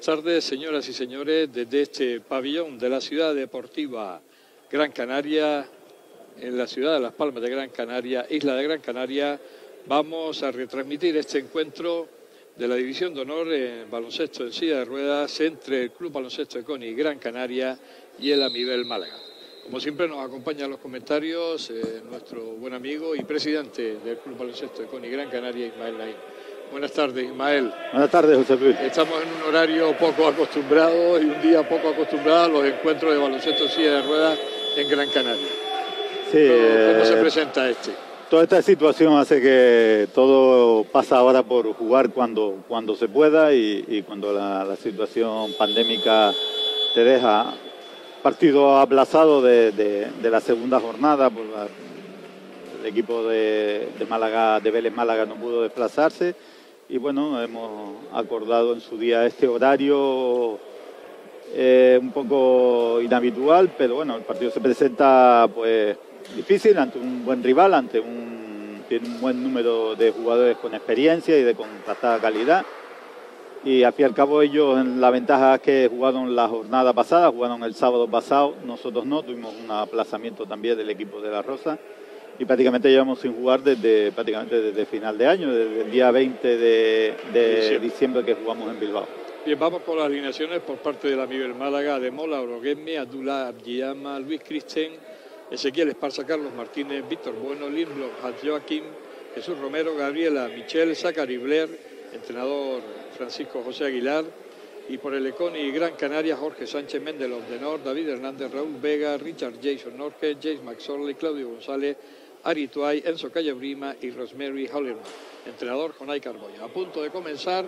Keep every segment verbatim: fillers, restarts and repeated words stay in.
tardes, señoras y señores, desde este pabellón de la Ciudad Deportiva Gran Canaria, en la ciudad de Las Palmas de Gran Canaria, isla de Gran Canaria, vamos a retransmitir este encuentro de la División de Honor en baloncesto en silla de ruedas entre el Club Baloncesto Econi Gran Canaria y el Amibel Málaga. Como siempre nos acompaña en los comentarios eh, nuestro buen amigo y presidente del Club Baloncesto Econi Gran Canaria, Ismael Naín. Buenas tardes, Ismael. Buenas tardes, José Luis. Estamos en un horario poco acostumbrado y un día poco acostumbrado a los encuentros de baloncesto en silla de ruedas en Gran Canaria. Sí, ¿Cómo, cómo se eh, presenta este? Toda esta situación hace que todo pasa ahora por jugar cuando, cuando se pueda y, y cuando la, la situación pandémica te deja. Partido aplazado de, de, de la segunda jornada, por la, el equipo de, de Málaga, de Vélez Málaga no pudo desplazarse y bueno, hemos acordado en su día este horario eh, un poco inhabitual, pero bueno, el partido se presenta pues difícil ante un buen rival, ante un tiene un buen número de jugadores con experiencia y de contrastada calidad. Y al fin y al cabo ellos, en la ventaja es que jugaron la jornada pasada, jugaron el sábado pasado, nosotros no, tuvimos un aplazamiento también del equipo de La Rosa y prácticamente llevamos sin jugar desde prácticamente desde final de año, desde el día veinte de, de diciembre que jugamos en Bilbao. Bien, vamos con las alineaciones por parte de la Amibel Málaga: de Mola, Oroguemi, Abdullah Abdiyama, Luis Christen, Ezequiel Esparza, Carlos Martínez, Víctor Bueno, Lindblom, Hans Joaquín, Jesús Romero, Gabriela Michel, Zachary Blair, entrenador Francisco José Aguilar, y por el Econi Gran Canaria, Jorge Sánchez Méndez Ordenor, David Hernández, Raúl Vega, Richard Jason Norge, James McSorley, Claudio González, Ari Tuay, Enzo Callabrima y Rosemary Hollerman. Entrenador Jonay Carboya. A punto de comenzar,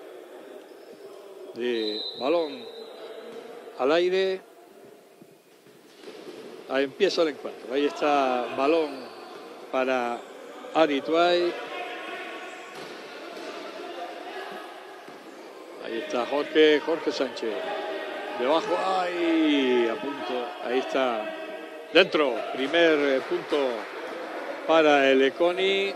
de balón al aire, ahí empieza el encuentro. Ahí está balón para Ari Tuay. Ahí está Jorge, Jorge Sánchez. Debajo, ahí, a punto, ahí está. Dentro, primer punto para el Econi.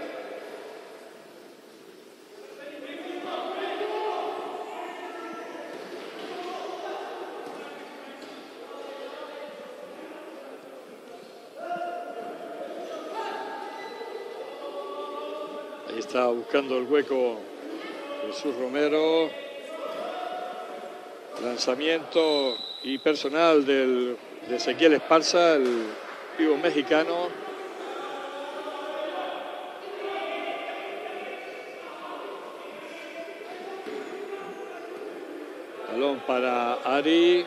Ahí está buscando el hueco Jesús Romero. Lanzamiento y personal del, de Ezequiel Esparza, el pivo mexicano. Balón para Ari.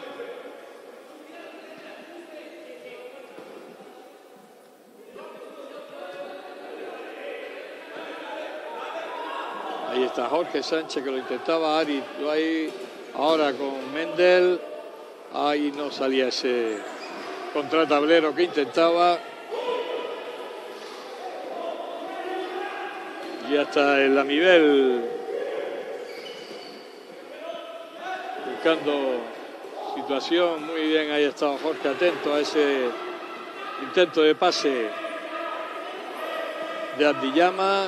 Ahí está Jorge Sánchez que lo intentaba. Ari ahí. Ahora con Mendel, ahí no salía ese contratablero que intentaba. Ya está el Amibel buscando situación. Muy bien, ahí estaba Jorge atento a ese intento de pase de Abdiyama.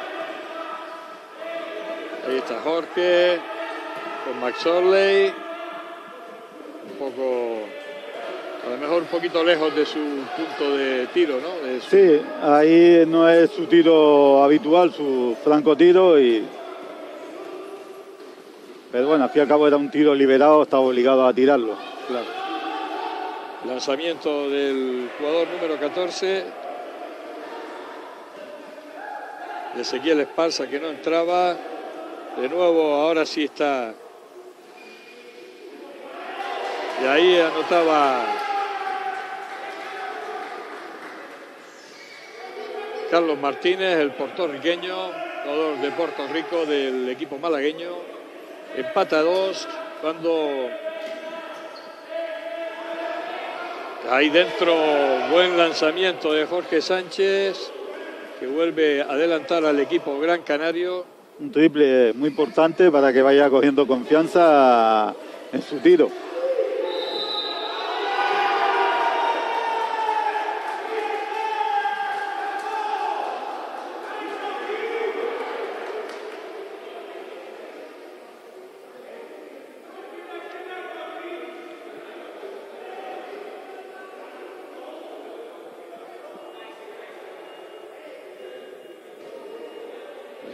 Ahí está Jorge con McSorley, un poco, a lo mejor un poquito lejos de su punto de tiro, ¿no? De su... Sí, ahí no es su tiro habitual, su franco tiro, y... pero bueno, al fin y al cabo era un tiro liberado, estaba obligado a tirarlo. Claro. Lanzamiento del jugador número catorce, de Ezequiel Esparza, que no entraba. De nuevo, ahora sí está. Y ahí anotaba Carlos Martínez, el puertorriqueño, jugador de Puerto Rico del equipo malagueño. Empata a dos cuando ahí dentro, buen lanzamiento de Jorge Sánchez, que vuelve a adelantar al equipo Gran Canario. Un triple muy importante para que vaya cogiendo confianza en su tiro.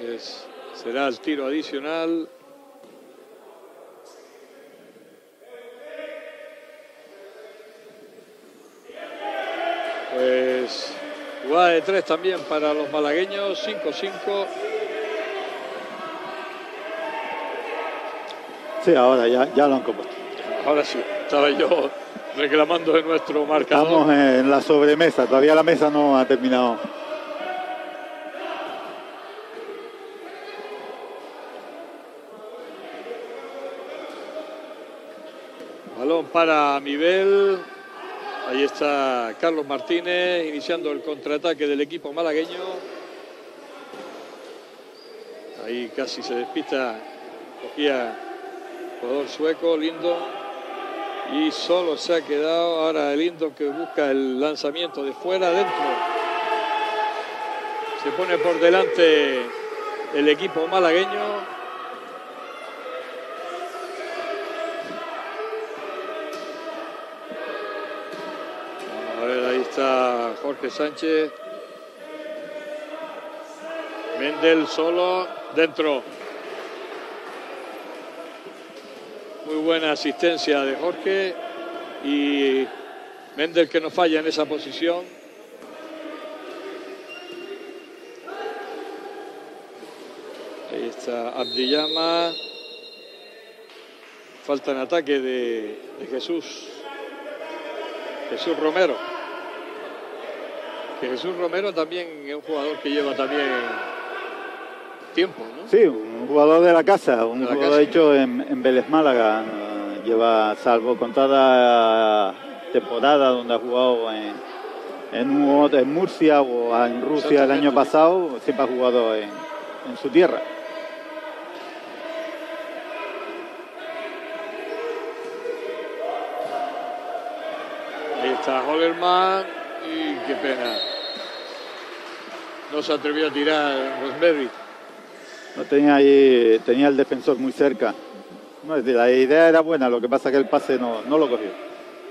Pues será el tiro adicional. Pues jugada de tres también para los malagueños, cinco cinco. Sí, ahora ya, ya lo han compuesto. Ahora sí, estaba yo reclamando de nuestro marcador. Estamos en la sobremesa, todavía la mesa no ha terminado. Balón para Mibel. Ahí está Carlos Martínez iniciando el contraataque del equipo malagueño. Ahí casi se despista, cogía jugador sueco, Lindo. Y solo se ha quedado ahora Lindo, que busca el lanzamiento de fuera adentro. Se pone por delante el equipo malagueño. Está Jorge Sánchez. Mendel solo, dentro. Muy buena asistencia de Jorge. Y Mendel, que no falla en esa posición. Ahí está Abdiyama. Falta en ataque de, de Jesús. Jesús Romero. Que Jesús Romero también es un jugador que lleva también tiempo, ¿no? Sí, un jugador de la casa, un la jugador casa. hecho en, en Vélez Málaga. Uh, lleva, salvo contada temporada donde ha jugado en, en, un, en Murcia o en Rusia el año pasado, siempre ha jugado en, en su tierra. Ahí está Hollerman. Y qué pena. No se atrevió a tirar Rosberry. No tenía ahí, tenía el defensor muy cerca. No, la idea era buena, lo que pasa es que el pase no, no lo cogió.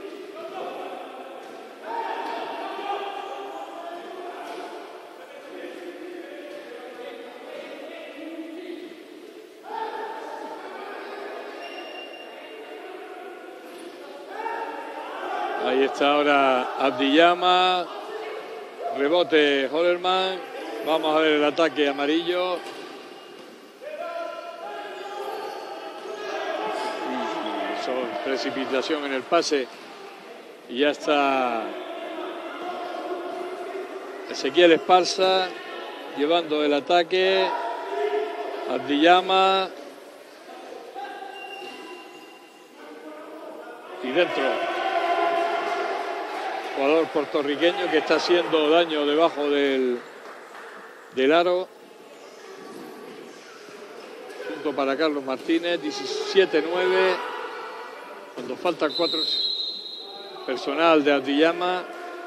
Ahí está ahora Abdiyama. Rebote Hollerman. Vamos a ver el ataque amarillo. Y son precipitación en el pase. Y ya está Ezequiel Esparza llevando el ataque. Abdiyama. Y dentro. Jugador puertorriqueño que está haciendo daño debajo del, del aro. Punto para Carlos Martínez, diecisiete nueve. Cuando faltan cuatro. Personal de Abdiyama.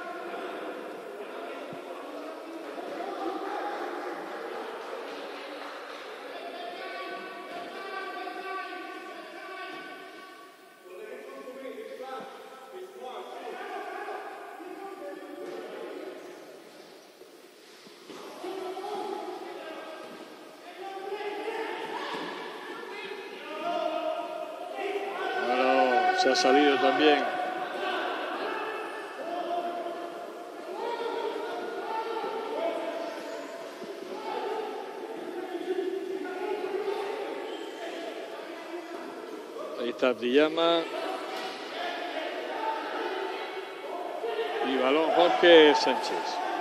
Se ha salido también. Ahí está Abdiyama. Y balón Jorge Sánchez.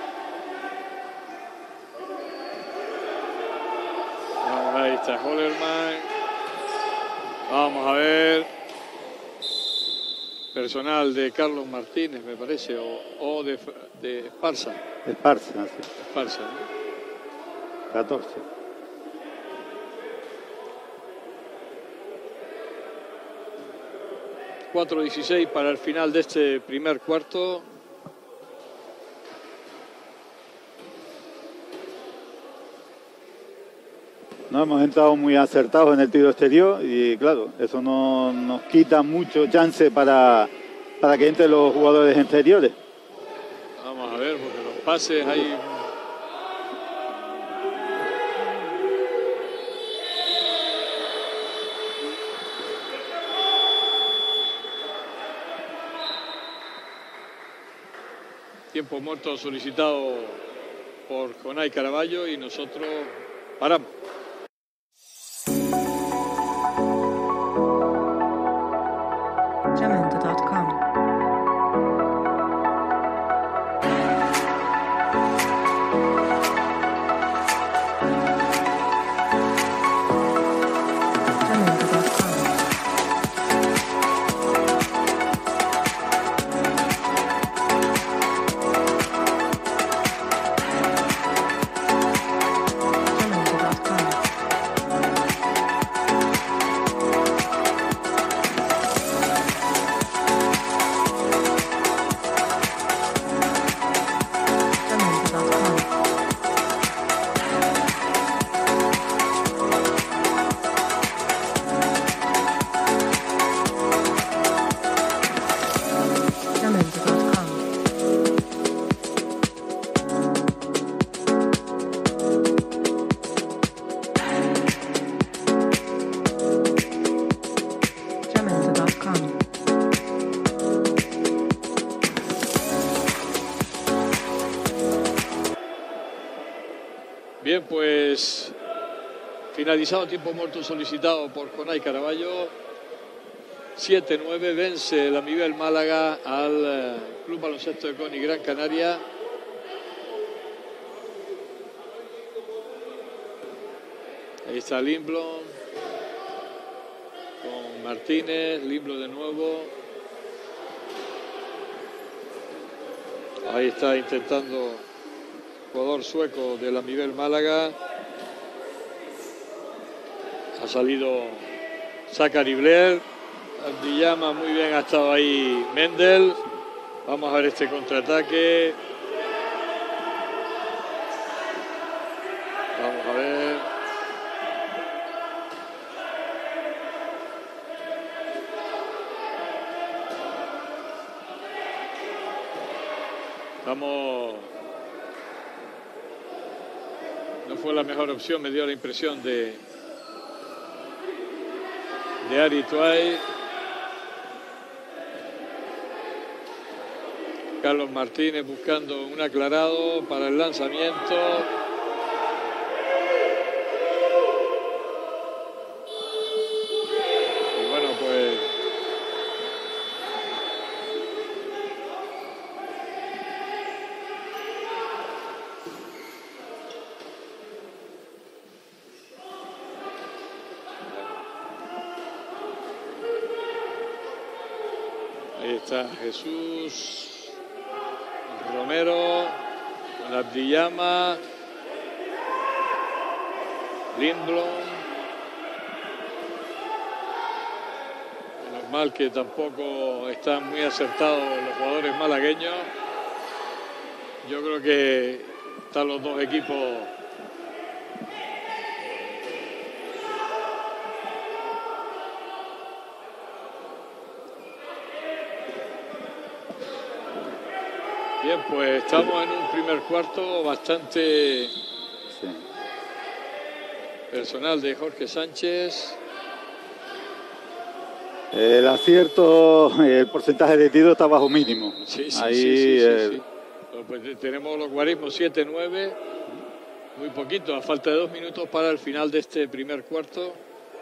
Vamos, ahí está Hollerman. Vamos a ver. Personal de Carlos Martínez, me parece, o, o de, de Esparza. Esparza, sí. Esparza, ¿no? catorce. cuatro dieciséis para el final de este primer cuarto. No hemos entrado muy acertados en el tiro exterior y claro, eso no, nos quita mucho chance para, para que entren los jugadores exteriores. Vamos a ver, porque los pases hay Tiempo muerto solicitado por Jonay Caraballo y nosotros paramos. Jamendo punto com Bien, pues finalizado tiempo muerto solicitado por Jonay Caraballo, siete nueve, vence el Amibel Málaga al eh, Club Baloncesto de Coni Gran Canaria. Ahí está Lindblom con Martínez, Lindblom de nuevo. Ahí está intentando jugador sueco del Amibel Málaga. Ha salido Zachary Blair. Abdiyama, muy bien ha estado ahí Mendel. Vamos a ver este contraataque. Vamos a ver. Vamos. No fue la mejor opción, me dio la impresión de, de Ari Tuay. Carlos Martínez buscando un aclarado para el lanzamiento. Y bueno, pues ahí está Jesús Romero con Abdiyama, Lindblom. Menos mal que tampoco están muy acertados los jugadores malagueños. Yo creo que están los dos equipos bien, pues estamos en un primer cuarto bastante Sí. personal de Jorge Sánchez. El acierto, el porcentaje de tiro está bajo mínimo. Sí, sí, Ahí, sí, sí, sí, el- sí. Pues tenemos los guarismos siete nueve, muy poquito, a falta de dos minutos para el final de este primer cuarto.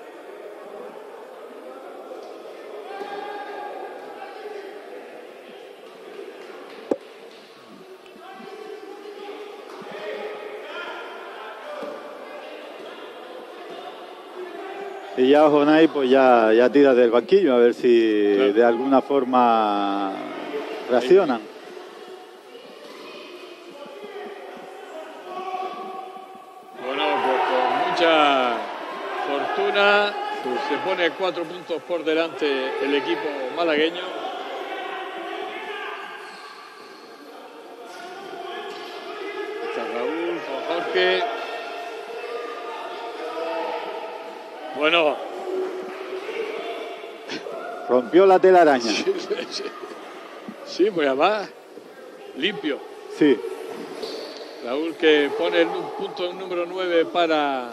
Y ya Jonay pues ya, ya tira del banquillo a ver si Claro. de alguna forma reaccionan. Bueno, pues con mucha fortuna se pone cuatro puntos por delante el equipo malagueño. Está Raúl con Jorge. Bueno, Rompió la telaraña. sí, sí, sí, pues además limpio. Sí. Raúl que pone el nu- punto número nueve para...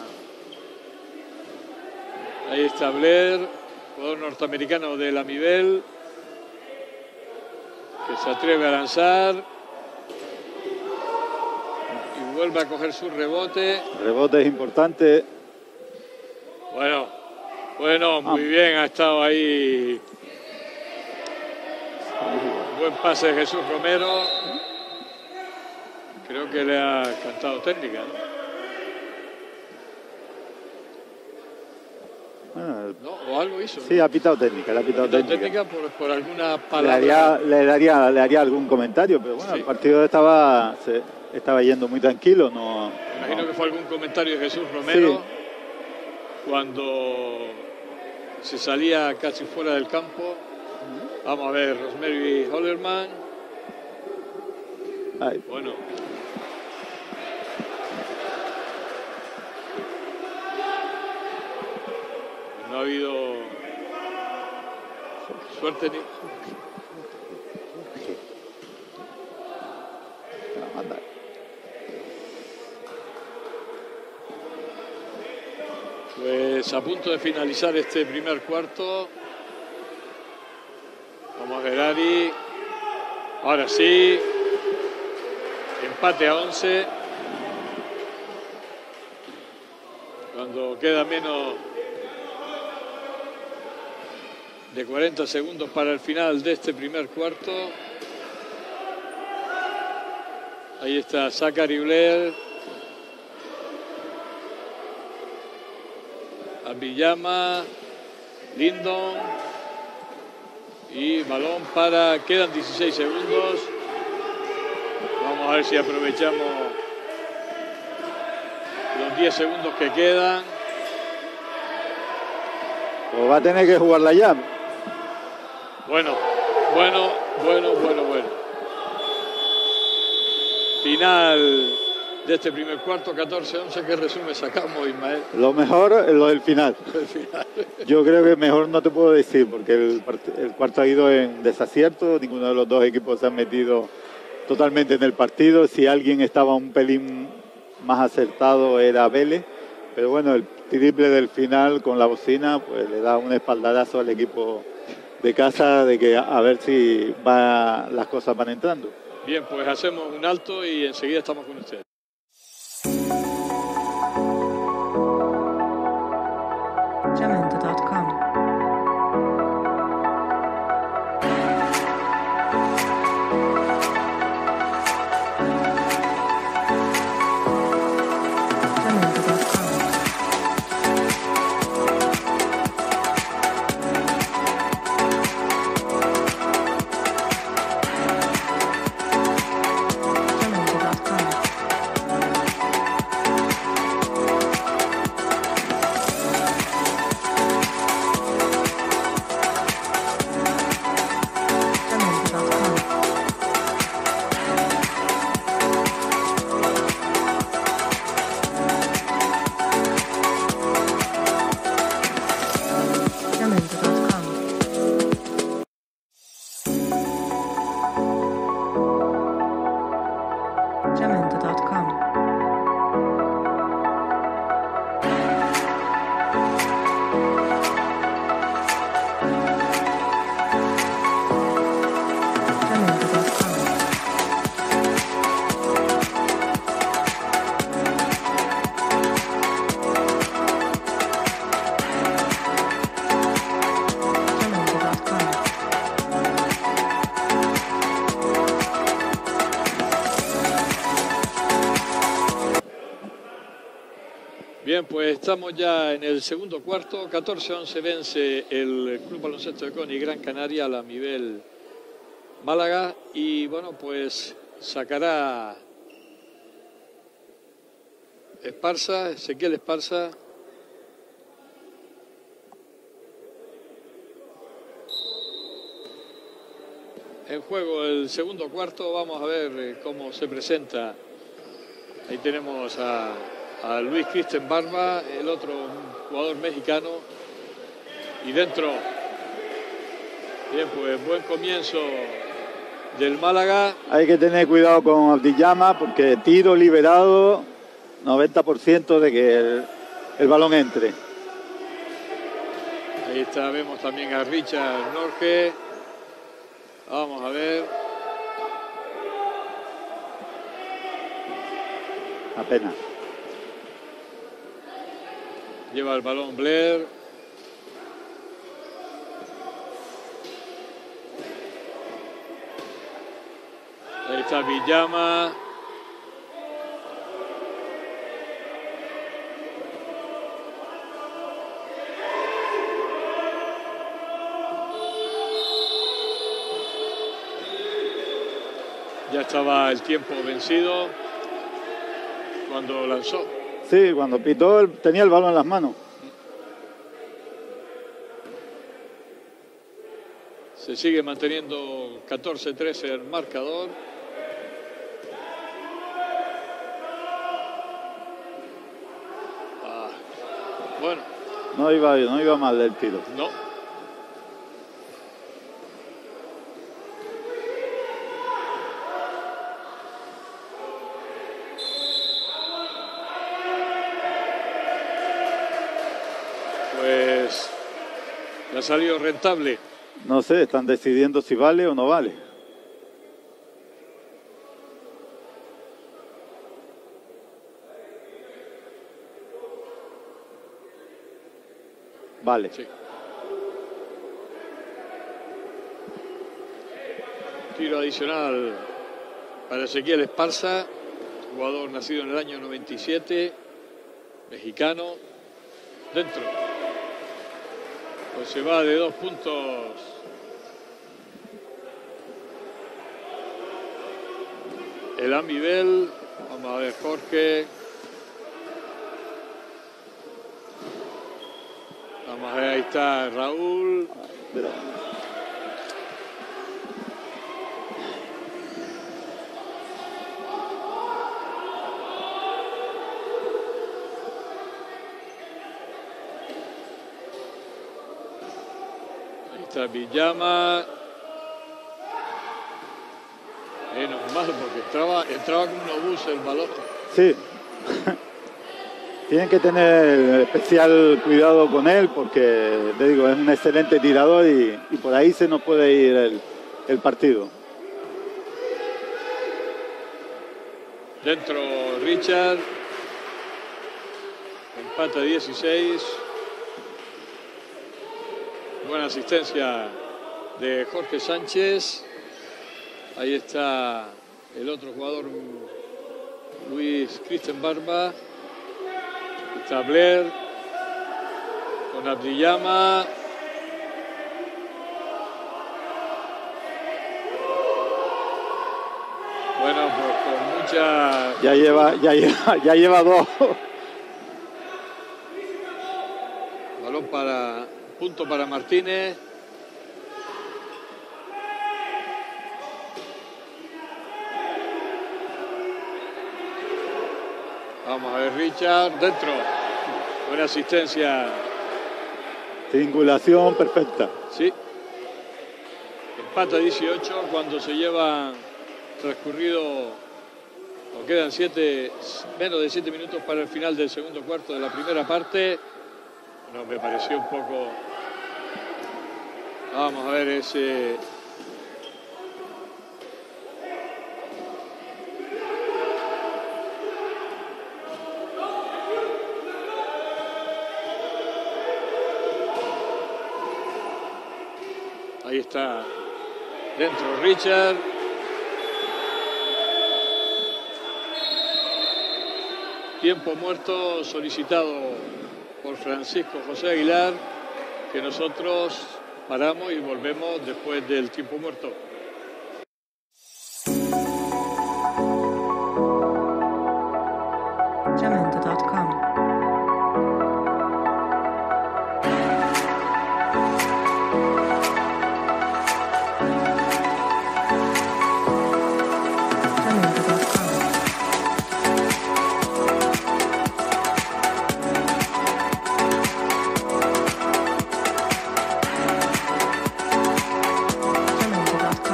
Ahí está Blair, jugador norteamericano del Amibel, que se atreve a lanzar. vuelve a coger su rebote. Rebote es importante. Bueno, bueno, muy ah. bien, ha estado ahí. Buen pase de Jesús Romero. Creo que le ha cantado técnica, ¿no? Bueno, no, o algo hizo. Sí, ¿no? ha pitado técnica, le ha pitado, pitado técnica. técnica por, por alguna palabra. Le haría, le, daría, le haría algún comentario, pero bueno, sí. El partido estaba, se, estaba yendo muy tranquilo. No, Imagino no. que fue algún comentario de Jesús Romero sí. Cuando se salía casi fuera del campo. Vamos a ver, Rosemary Hollerman. Ay. Bueno. No ha habido suerte ni... Pues a punto de finalizar este primer cuarto. Vamos a ver, Ari. Ahora sí. Empate a once. Cuando queda menos de cuarenta segundos para el final de este primer cuarto. Ahí está Zachary Blair. Abiyama. Lindon. Y balón para... Quedan dieciséis segundos. Vamos a ver si aprovechamos los diez segundos que quedan. Pues va a tener que jugarla ya. Bueno, bueno, bueno, bueno, bueno. Final de este primer cuarto, catorce once. ¿Qué resumen sacamos, Ismael? Lo mejor es lo del final. El final. Yo creo que mejor no te puedo decir, porque el, el cuarto ha ido en desacierto. Ninguno de los dos equipos se han metido totalmente en el partido. Si alguien estaba un pelín más acertado era Vélez. Pero bueno, el triple del final con la bocina pues le da un espaldarazo al equipo de casa de que a ver si va, las cosas van entrando. Bien, pues hacemos un alto y enseguida estamos con ustedes. Jamendo punto com Bien, pues estamos ya en el segundo cuarto. catorce once vence el Club Baloncesto de Coni Gran Canaria a la Mibel Málaga. Y bueno, pues sacará Esparza, Ezequiel Esparza. En juego el segundo cuarto. Vamos a ver cómo se presenta. Ahí tenemos a... a Luis Kristen Barba, el otro jugador mexicano, y dentro, bien, pues buen comienzo del Málaga. Hay que tener cuidado con Abdiyama porque tiro liberado, noventa por ciento de que el, el balón entre. Ahí está, vemos también a Richard Norge. Vamos a ver. apenas. Lleva el balón Blair. Ahí está Villama. Ya estaba el tiempo vencido cuando lanzó. Sí, cuando pitó él tenía el balón en las manos. Se sigue manteniendo catorce trece el marcador. Ah, bueno. No iba, no iba mal el tiro. No. Pues le ha salido rentable. No sé, están decidiendo si vale o no vale. Vale. Sí. Tiro adicional para Ezequiel Esparza, jugador nacido en el año noventa y siete, mexicano, dentro. Pues se va de dos puntos. El Amibel. Vamos a ver, Jorge. Vamos a ver, ahí está Raúl. Ahí está Villama. Menos mal, porque entraba, entraba como un obús el balón. Sí. Tienen que tener especial cuidado con él porque, te digo, es un excelente tirador y, y por ahí se nos puede ir el, el partido. Dentro Richard. Empate dieciséis. Buena asistencia de Jorge Sánchez. Ahí está el otro jugador, Luis Cristian Barba. Está Blair con Abdiyama. Bueno, pues con mucha... Ya lleva, ya lleva, ya lleva dos. Balón para... Punto para Martínez. Vamos a ver, Richard, dentro. Buena asistencia. Triangulación perfecta. Sí. Empata dieciocho cuando se lleva transcurrido, o quedan siete, menos de siete minutos para el final del segundo cuarto de la primera parte. No, me pareció un poco... Vamos a ver ese... Ahí está dentro Richard. Tiempo muerto solicitado por Francisco José Aguilar, que nosotros paramos y volvemos después del tiempo muerto. Jamendo punto com. Jamendo punto com.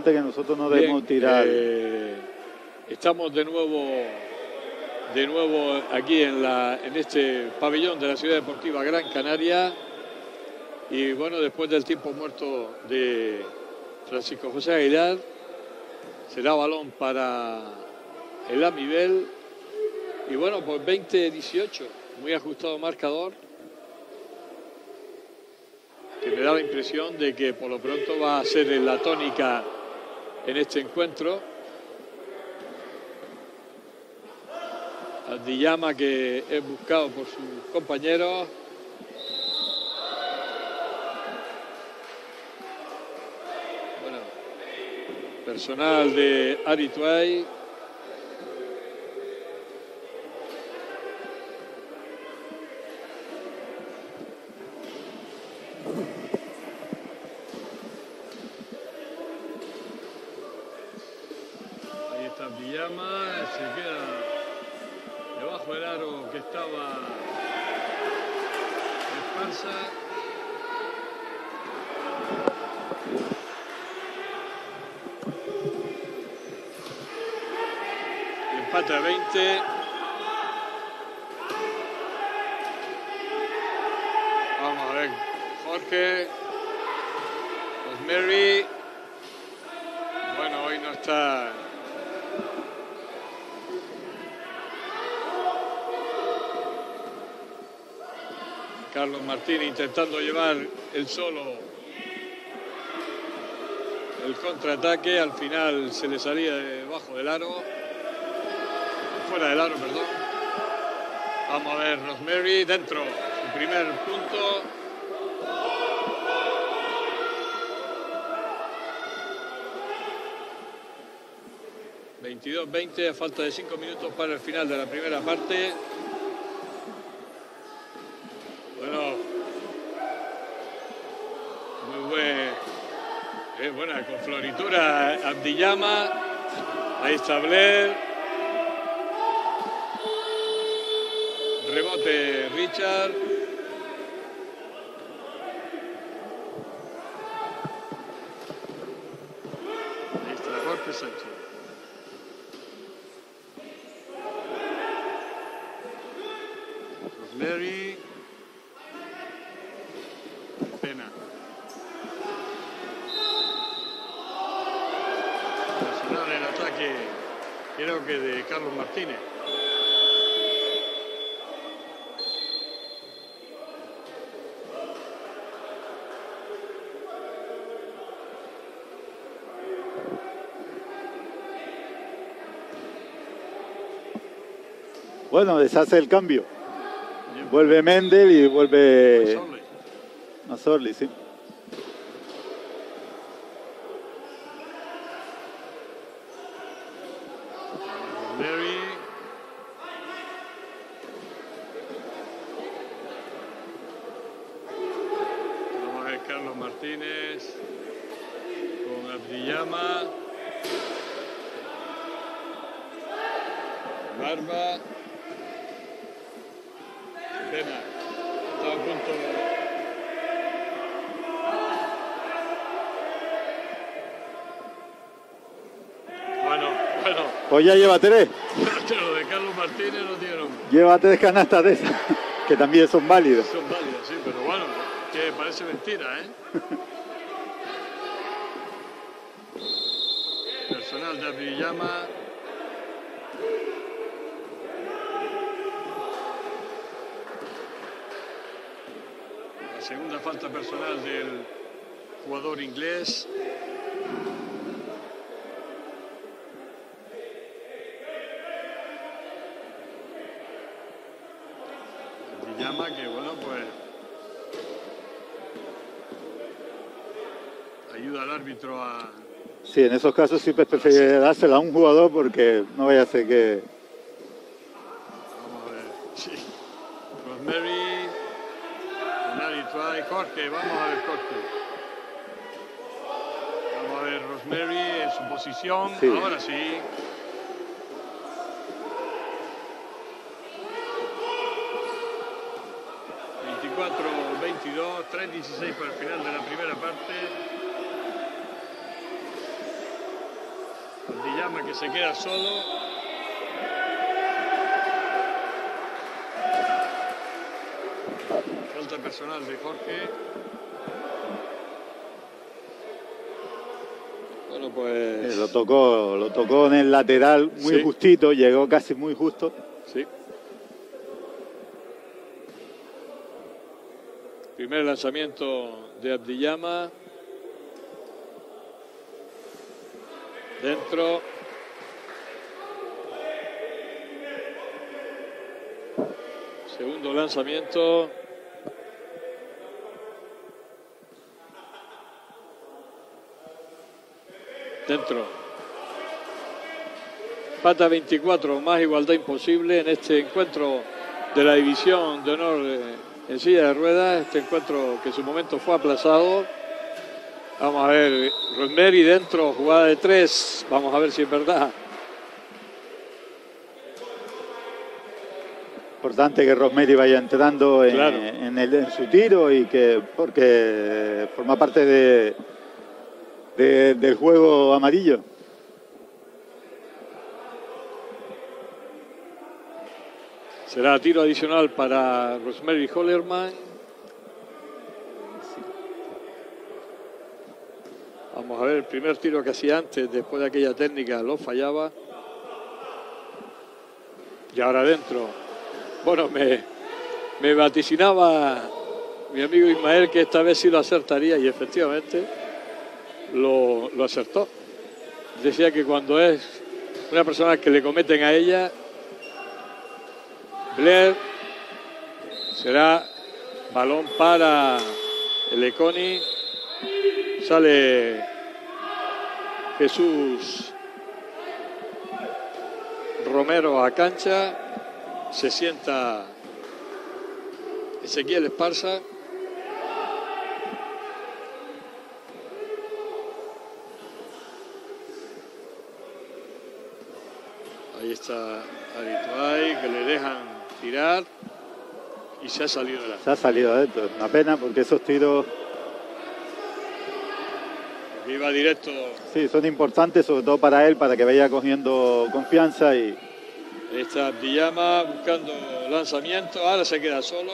importante que nosotros no Bien, debemos tirar. Eh, estamos de nuevo, de nuevo aquí en, la, en este pabellón de la Ciudad Deportiva Gran Canaria. Y bueno, después del tiempo muerto de Francisco José Aguilar, será balón para el Amibel. Y bueno, pues veinte dieciocho, muy ajustado marcador, que me da la impresión de que por lo pronto va a ser la tónica en este encuentro. Abdiyama, que es buscado por sus compañeros. Bueno, personal de Arituay. Ahí está Abdiyama, se queda debajo del aro que estaba Esparza. Empate a veinte. Vamos a ver, Jorge, Rosemary. Bueno, hoy no está. Carlos Martín intentando llevar el solo el contraataque. Al final se le salía debajo del aro. Fuera del aro, perdón. Vamos a ver, Rosemary dentro. Su primer punto. veintidós veinte, a falta de cinco minutos para el final de la primera parte. Bueno, muy buen, eh, buena con floritura Abdiyama. Ahí está Blair. Rebote Richard. Ahí está Jorge Sánchez. Rosemary. Pena. Personal en ataque, creo que de Carlos Martínez. Bueno, deshace el cambio. Vuelve Mendel y vuelve Masorli, sí. Mary. Vamos a ver Carlos Martínez con Abdiyama. Barba. Pena. Estaba a punto. Bueno, bueno. Pues ya lleva tres. Lo de Carlos Martínez no tiene nombre. Lleva tres canastas de esas, que también son válidas. Son válidas, sí, pero bueno, que parece mentira, ¿eh? Personal de Abdiyama. La segunda falta personal del jugador inglés. Abdiyama, que bueno, pues ayuda al árbitro a... Sí, en esos casos siempre preferiría dársela a un jugador porque no vaya a ser que... Vamos a ver, sí. Rosemary, Nari Try, Jorge, vamos a ver Jorge. Vamos a ver Rosemary en su posición, Sí. Ahora sí. veinticuatro veintidós, tres dieciséis para el final de la primera parte. Abdiyama que se queda solo. Falta personal de Jorge. Bueno, pues... Eh, lo tocó, lo tocó en el lateral muy Sí. justito, llegó casi muy justo. Sí. Primer lanzamiento de Abdiyama. Dentro. Segundo lanzamiento. Dentro. Pata veinticuatro, más igualdad imposible en este encuentro de la división de honor eh, en silla de ruedas. Este encuentro que en su momento fue aplazado. Vamos a ver, Rosemary dentro, jugada de tres. Vamos a ver si es verdad. Importante que Rosemary vaya entrando en, Claro. en el- en su tiro y que porque forma parte de, de- del juego amarillo. Será tiro adicional para Rosemary Hollerman. Vamos a ver, el primer tiro que hacía antes, después de aquella técnica, lo fallaba. Y ahora adentro. Bueno, me, me vaticinaba mi amigo Ismael que esta vez sí lo acertaría y efectivamente lo, lo acertó. Decía que cuando es una persona que le cometen a ella, Blair, será balón para el Econi. Sale Jesús Romero a cancha. Se sienta Ezequiel Esparza. Ahí está Arituay, que le dejan tirar y se ha salido de la... Se ha salido adentro. Una pena porque esos tiros Iba directo. sí son importantes, sobre todo para él, para que vaya cogiendo confianza y Ahí está Abdiyama buscando lanzamiento. Ahora se queda solo.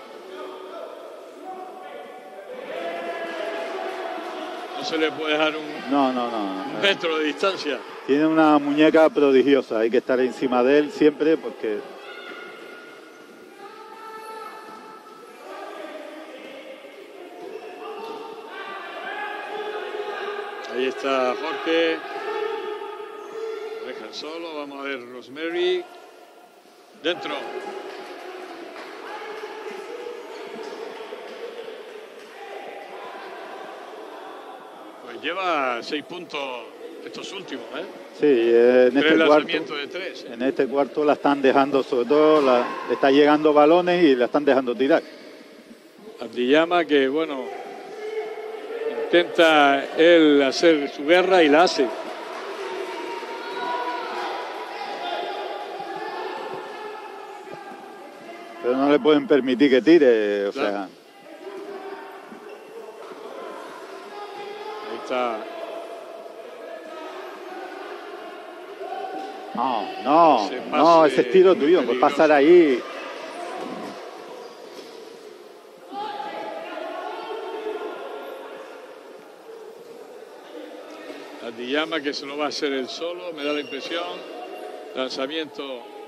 No se le puede dejar un, no, no, no. un metro de distancia. Tiene una muñeca prodigiosa, hay que estar encima de él siempre porque Ahí está Jorge. Lo dejan solo. Vamos a ver Rosemary. Dentro. Pues lleva seis puntos estos últimos, ¿eh? sí, eh, en Tres este cuarto, lanzamientos de tres. ¿eh? en este cuarto la están dejando, sobre todo la, le está llegando balones y la están dejando tirar. Abdiyama que, bueno, intenta él hacer su guerra y la hace. Pero no le pueden permitir que tire, o Claro. sea, Ahí está. no, no, Ese no, pase ese estilo tuyo, pues peligroso. pasar ahí. Abdiyama que se lo va a hacer él solo, me da la impresión. Lanzamiento.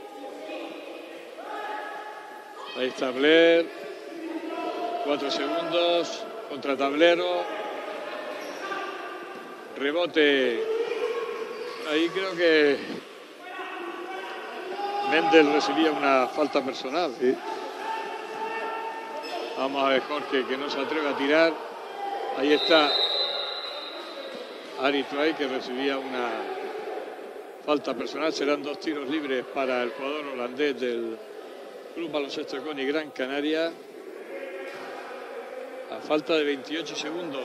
Ahí está Blair. Cuatro segundos. Contra tablero. Rebote. Ahí creo que Mendel recibía una falta personal. Sí. Vamos a ver Jorge que no se atreve a tirar. Ahí está Arituay que recibía una falta personal. Serán dos tiros libres para el jugador holandés del Club Baloncesto Econi Gran Canaria. A falta de veintiocho segundos.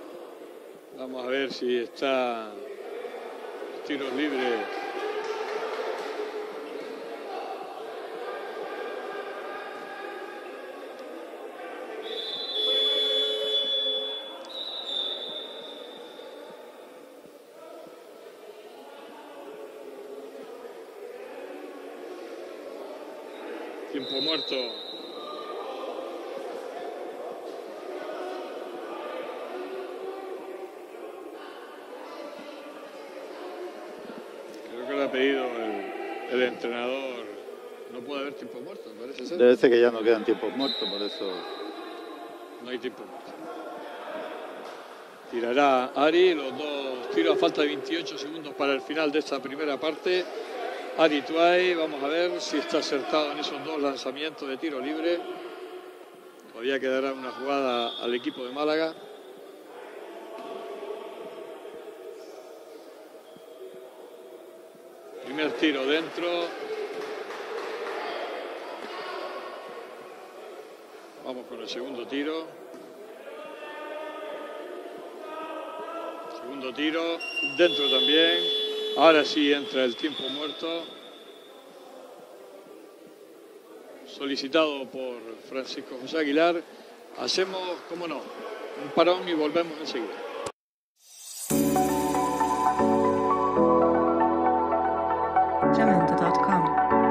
Vamos a ver si está tiros libres tiempo muerto. Creo que le ha pedido el, el entrenador. No puede haber tiempo muerto, parece ser. Debe ser que ya no quedan tiempos muertos, por eso. No hay tiempo muerto. Tirará Ari, los dos tiros a falta de veintiocho segundos para el final de esta primera parte. Ari Tuay, vamos a ver si está acertado en esos dos lanzamientos de tiro libre. Todavía quedará una jugada al equipo de Málaga. Primer tiro dentro. Vamos con el segundo tiro. Segundo tiro, dentro también. Ahora sí entra el tiempo muerto. Solicitado por Francisco José Aguilar. Hacemos, cómo no, un parón y volvemos enseguida. Jamendo punto com.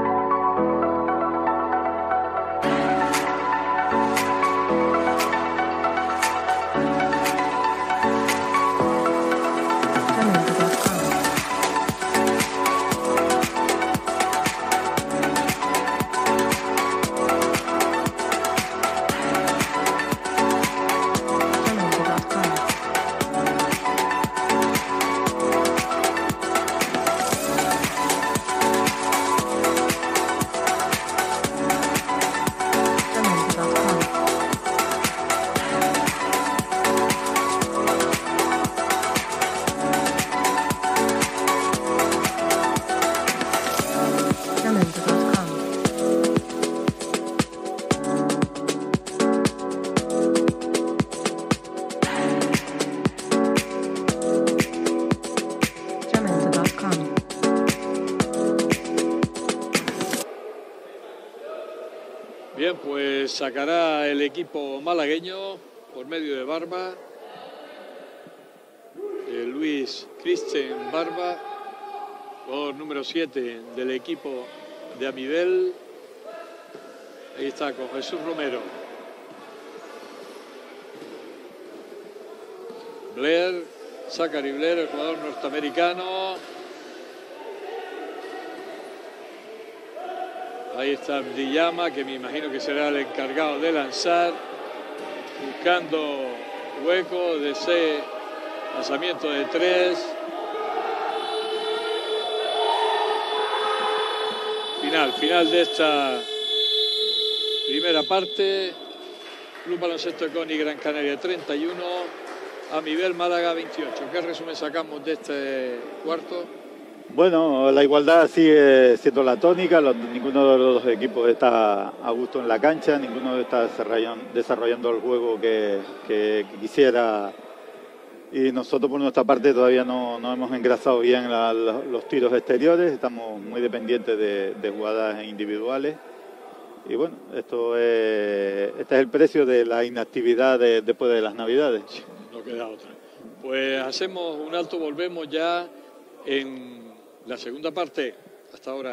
Bien, pues sacará el equipo malagueño por medio de Barba, de Luis Christian Barba, jugador número siete del equipo de Amibel. Ahí está con Jesús Romero. Blair, Zachary Blair, el jugador norteamericano. Ahí está Abdiyama, que me imagino que será el encargado de lanzar. Buscando hueco de ese lanzamiento de tres. Final, final de esta primera parte. Club Baloncesto de Coni Gran Canaria treinta y uno, Amibel Málaga veintiocho. ¿Qué resumen sacamos de este cuarto? Bueno, la igualdad sigue siendo la tónica, los, ninguno de los dos equipos está a gusto en la cancha, ninguno está desarrollando, desarrollando el juego que, que, que quisiera, y nosotros por nuestra parte todavía no, no hemos engrasado bien la, los, los tiros exteriores, estamos muy dependientes de, de jugadas individuales, y bueno, esto es, este es el precio de la inactividad de, después de las Navidades. No queda otra. Pues hacemos un alto, volvemos ya en la segunda parte. Hasta ahora.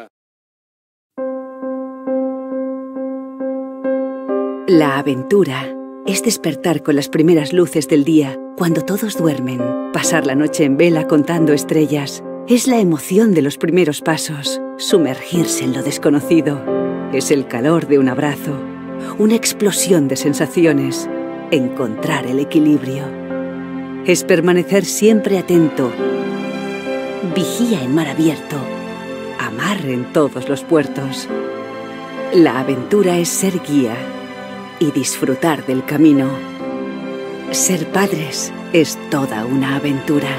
La aventura es despertar con las primeras luces del día, cuando todos duermen, pasar la noche en vela contando estrellas. Es la emoción de los primeros pasos, sumergirse en lo desconocido. Es el calor de un abrazo, una explosión de sensaciones, encontrar el equilibrio. Es permanecer siempre atento. Vigía en mar abierto, amar en todos los puertos. La aventura es ser guía y disfrutar del camino. Ser padres es toda una aventura.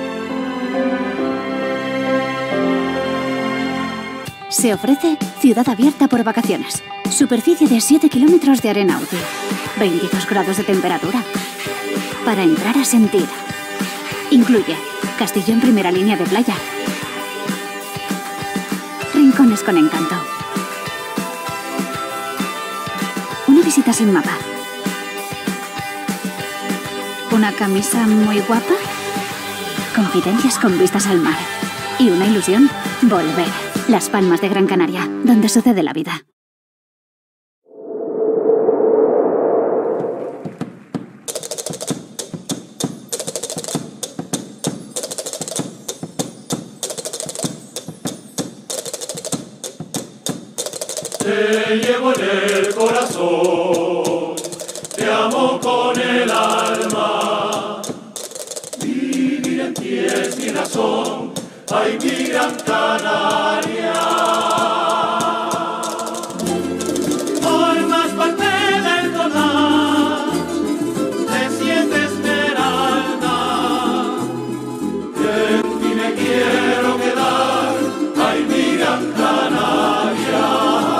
Se ofrece ciudad abierta por vacaciones. Superficie de siete kilómetros de arena útil. veintidós grados de temperatura. Para entrar a sentir. Incluye castillo en primera línea de playa. Rincones con encanto. Una visita sin mapa. Una camisa muy guapa. Confidencias con vistas al mar. Y una ilusión, volver. Las Palmas de Gran Canaria, donde sucede la vida. llevo en el corazón, te amo con el alma. Vivir en ti es mi razón, ay, mi Gran Canaria. Formas parte del total de siete esmeralda, y en ti me quiero quedar, ay, mi Gran Canaria.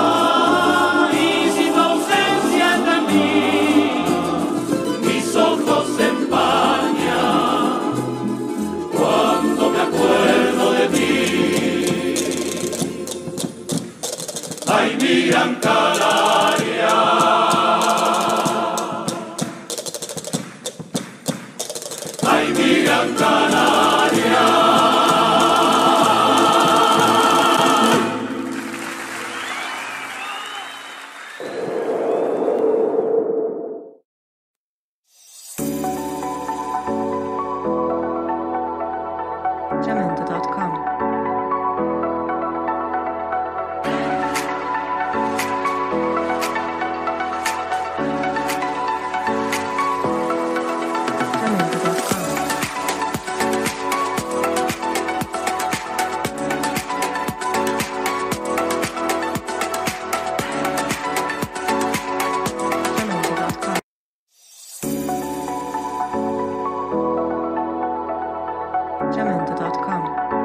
Y si tu ausencia está en mí, mis ojos se empañan cuando me acuerdo de ti, ay, mi Gran Canaria, ay, mi Gran Canaria. Jamendo punto com. Jamendo punto com.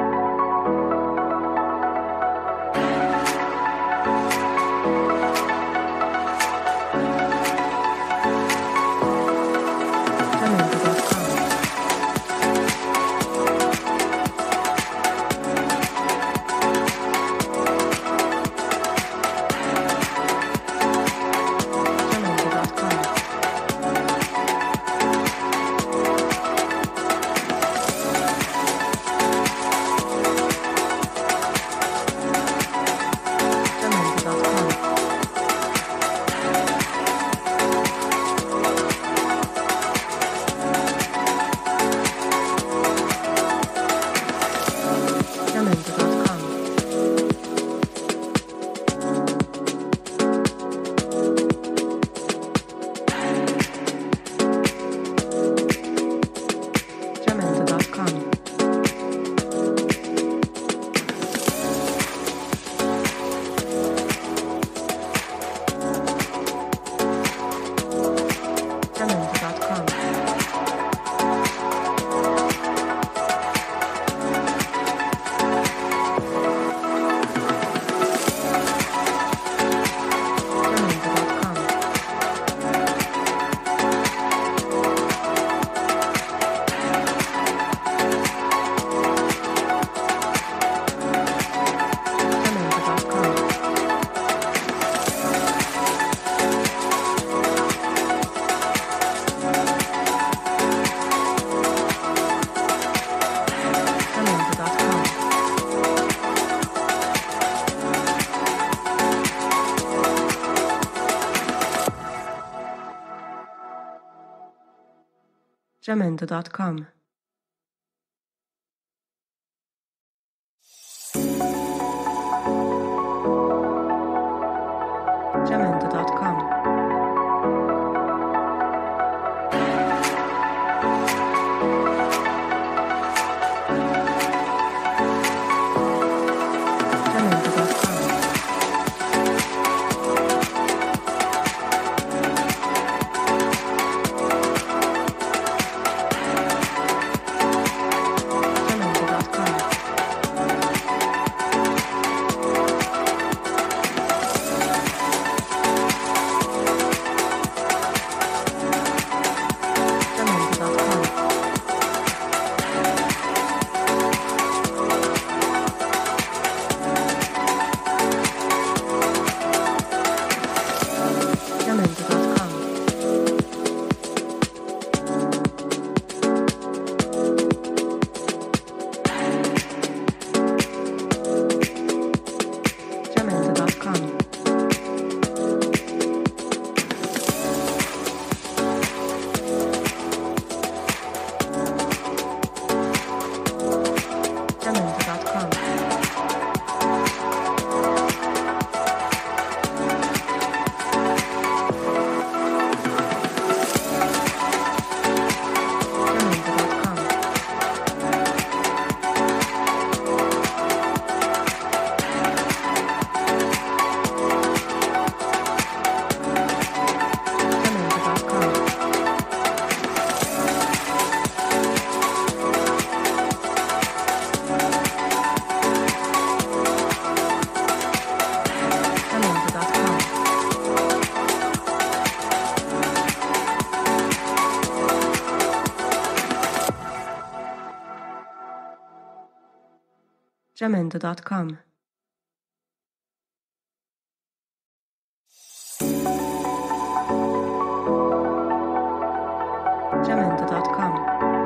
Jamendo punto com. Jamendo punto com. Jamendo dot com. Jamendo dot com.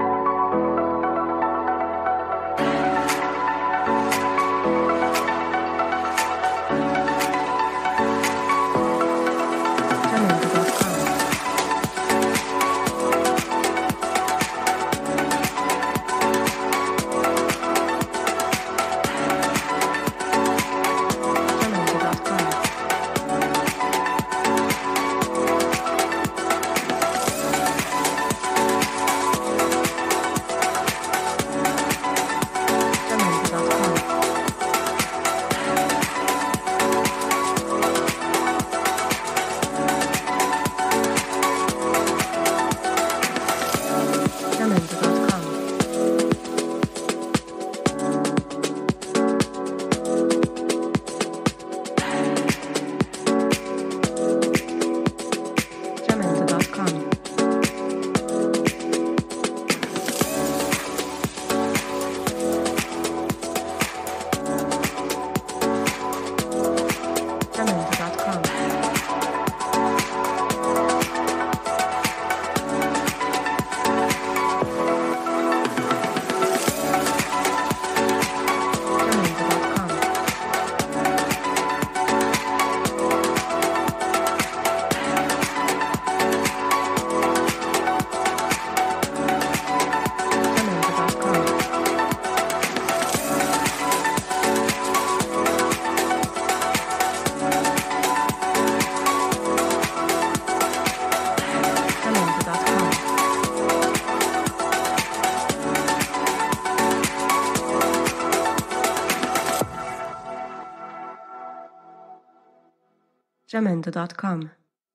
Jamendo dot com.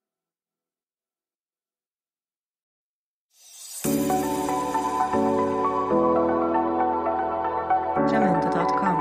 Jamendo dot com.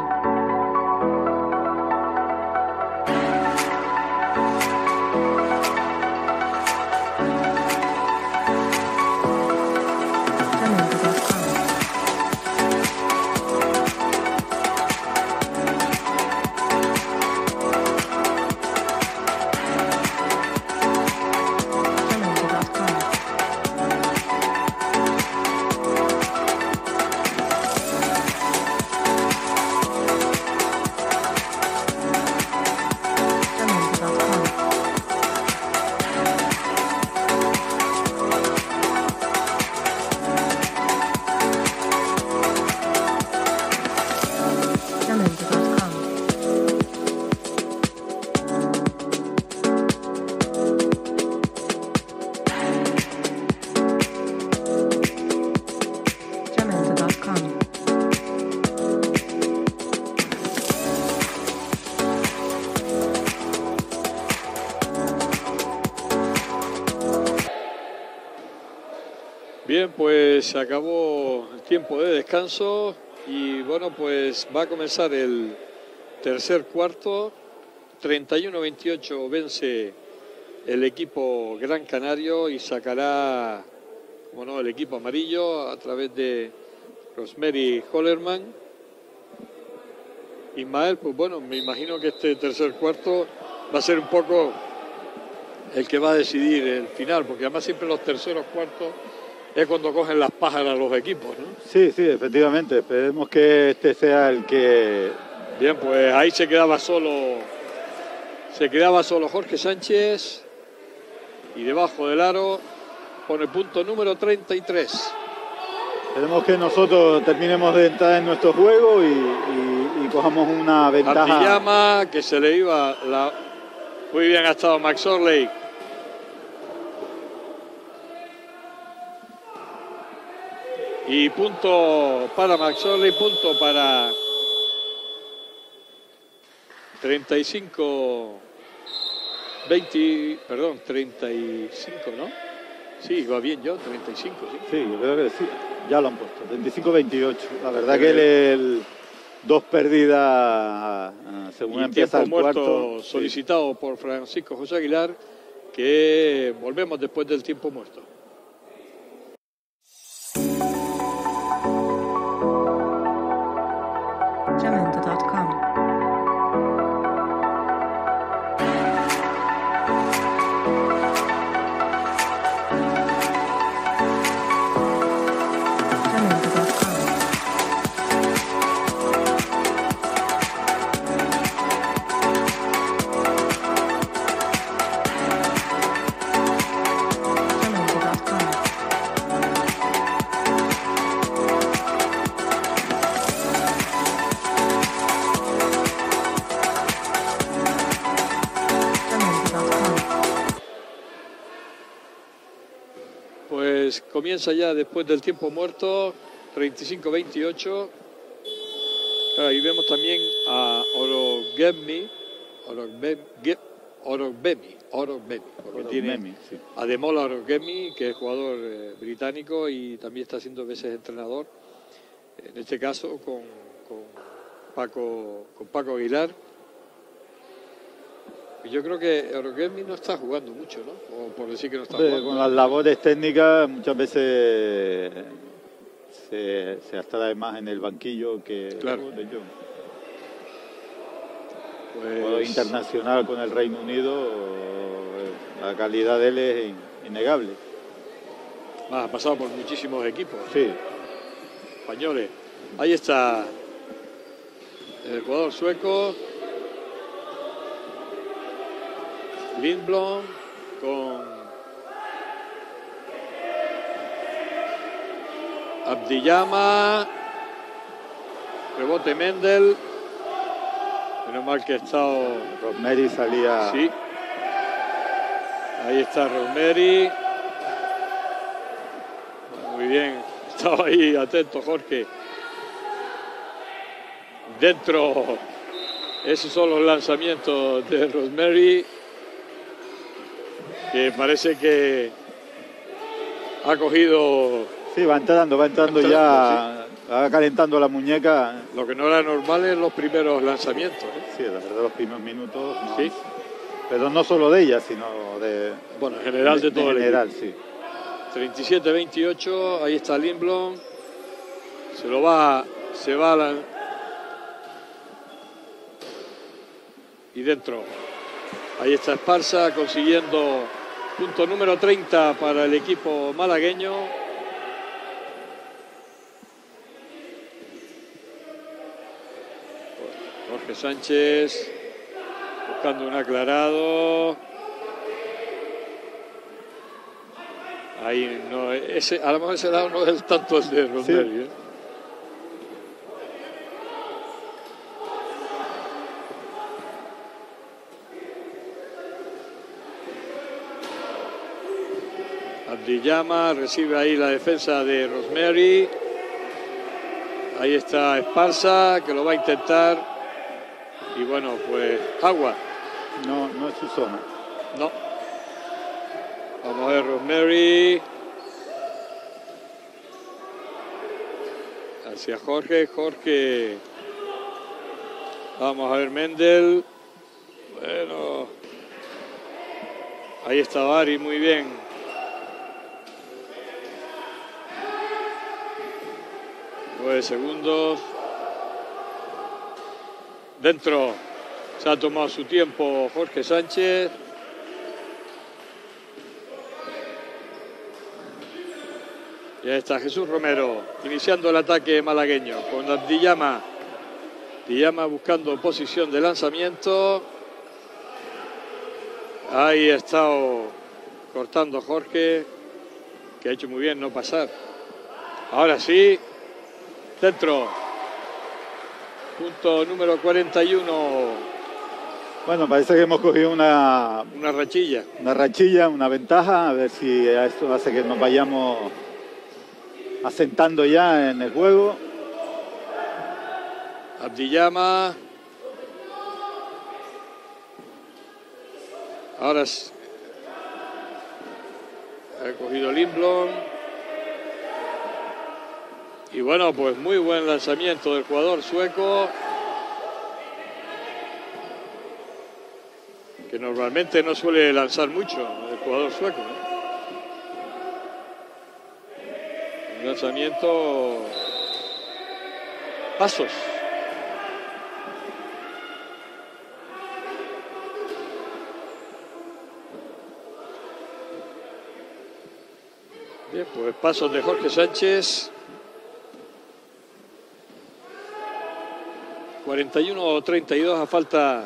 Bien, pues se acabó el tiempo de descanso y bueno, pues va a comenzar el tercer cuarto. treinta y uno a veintiocho vence el equipo Gran Canario y sacará, como no, el equipo amarillo a través de Rosemary Hollerman. Ismael, pues bueno, me imagino que este tercer cuarto va a ser un poco el que va a decidir el final, porque además siempre los terceros cuartos es cuando cogen las pájaras los equipos, ¿no? Sí, sí, efectivamente. Esperemos que este sea el que... Bien, pues ahí se quedaba solo, se quedaba solo Jorge Sánchez y debajo del aro pone punto número treinta y tres. Esperemos que nosotros terminemos de entrar en nuestro juego y, y, y cojamos una ventaja. Antillama, que se le iba la... Muy bien ha estado Max Orley. Y punto para Max Orley, punto para treinta y cinco, veinte, perdón, treinta y cinco, ¿no? Sí, va bien yo, treinta y cinco, sí. Sí, yo creo que sí, ya lo han puesto, treinta y cinco veintiocho. La verdad que el, el dos pérdidas según y empieza el muerto cuarto. Solicitado sí. por Francisco José Aguilar, que volvemos después del tiempo muerto. Jamendo dot Pues comienza ya después del tiempo muerto, treinta y cinco a veintiocho. Ahí vemos también a Orogbemi, Orogbemi, Orogbemi, Orogbemi, porque tiene sí. a Demola Orogbemi, que es jugador eh, británico y también está siendo veces entrenador, en este caso con, con, Paco, con Paco Aguilar. Y yo creo que Orogbemi no está jugando mucho, ¿no? O por decir que no está Hombre, jugando. con las labores técnicas muchas veces se, se abstrae más en el banquillo que Claro. de yo. Pues, Jugador internacional con el Reino Unido, la calidad de él es in- innegable. ha pasado por muchísimos equipos Sí, españoles. Ahí está el jugador sueco Lindblom con Abdiyama, rebote Mendel, menos mal que ha estado, Rosemary salía. sí, ahí está Rosemary, muy bien, estaba ahí atento Jorge, dentro, esos son los lanzamientos de Rosemary, que parece que ha cogido Sí, va entrando, va entrando, Entrando, ya, va calentando la muñeca. lo que no era normal en los primeros lanzamientos, ¿eh? Sí, la verdad, los primeros minutos. No. Sí. Pero no solo de ella, sino de. Bueno, en general de todo en el general, equipo. sí. treinta y siete a veintiocho, ahí está Lindblom, se lo va, se va a la... y dentro, ahí está Esparza consiguiendo punto número treinta para el equipo malagueño. Jorge Sánchez buscando un aclarado. Ahí no, ese, a lo mejor ese lado no es tanto el de Rosemary, Sí. ¿eh? Abdiyama recibe ahí la defensa de Rosemary. Ahí está Esparza, que lo va a intentar. Y bueno, pues agua. No, no es su zona. No. Vamos a ver Rosemary. Hacia Jorge. Jorge. Vamos a ver Mendel. Bueno. Ahí está Bari, muy bien. Nueve segundos. Dentro. Se ha tomado su tiempo Jorge Sánchez. Y ahí está Jesús Romero iniciando el ataque malagueño con Abdiyama. Abdiyama buscando posición de lanzamiento. Ahí ha estado cortando Jorge, que ha hecho muy bien no pasar. Ahora sí, dentro. Punto número cuarenta y uno. Bueno, parece que hemos cogido una, Una rachilla. una rachilla, una ventaja, a ver si esto hace que nos vayamos asentando ya en el juego. Abdiyama. Ahora es- ha cogido Lindblom. Y bueno, pues muy buen lanzamiento del jugador sueco, que normalmente no suele lanzar mucho el jugador sueco, ¿no? Un lanzamiento, pasos. Bien, pues pasos de Jorge Sánchez. cuarenta y uno a treinta y dos a falta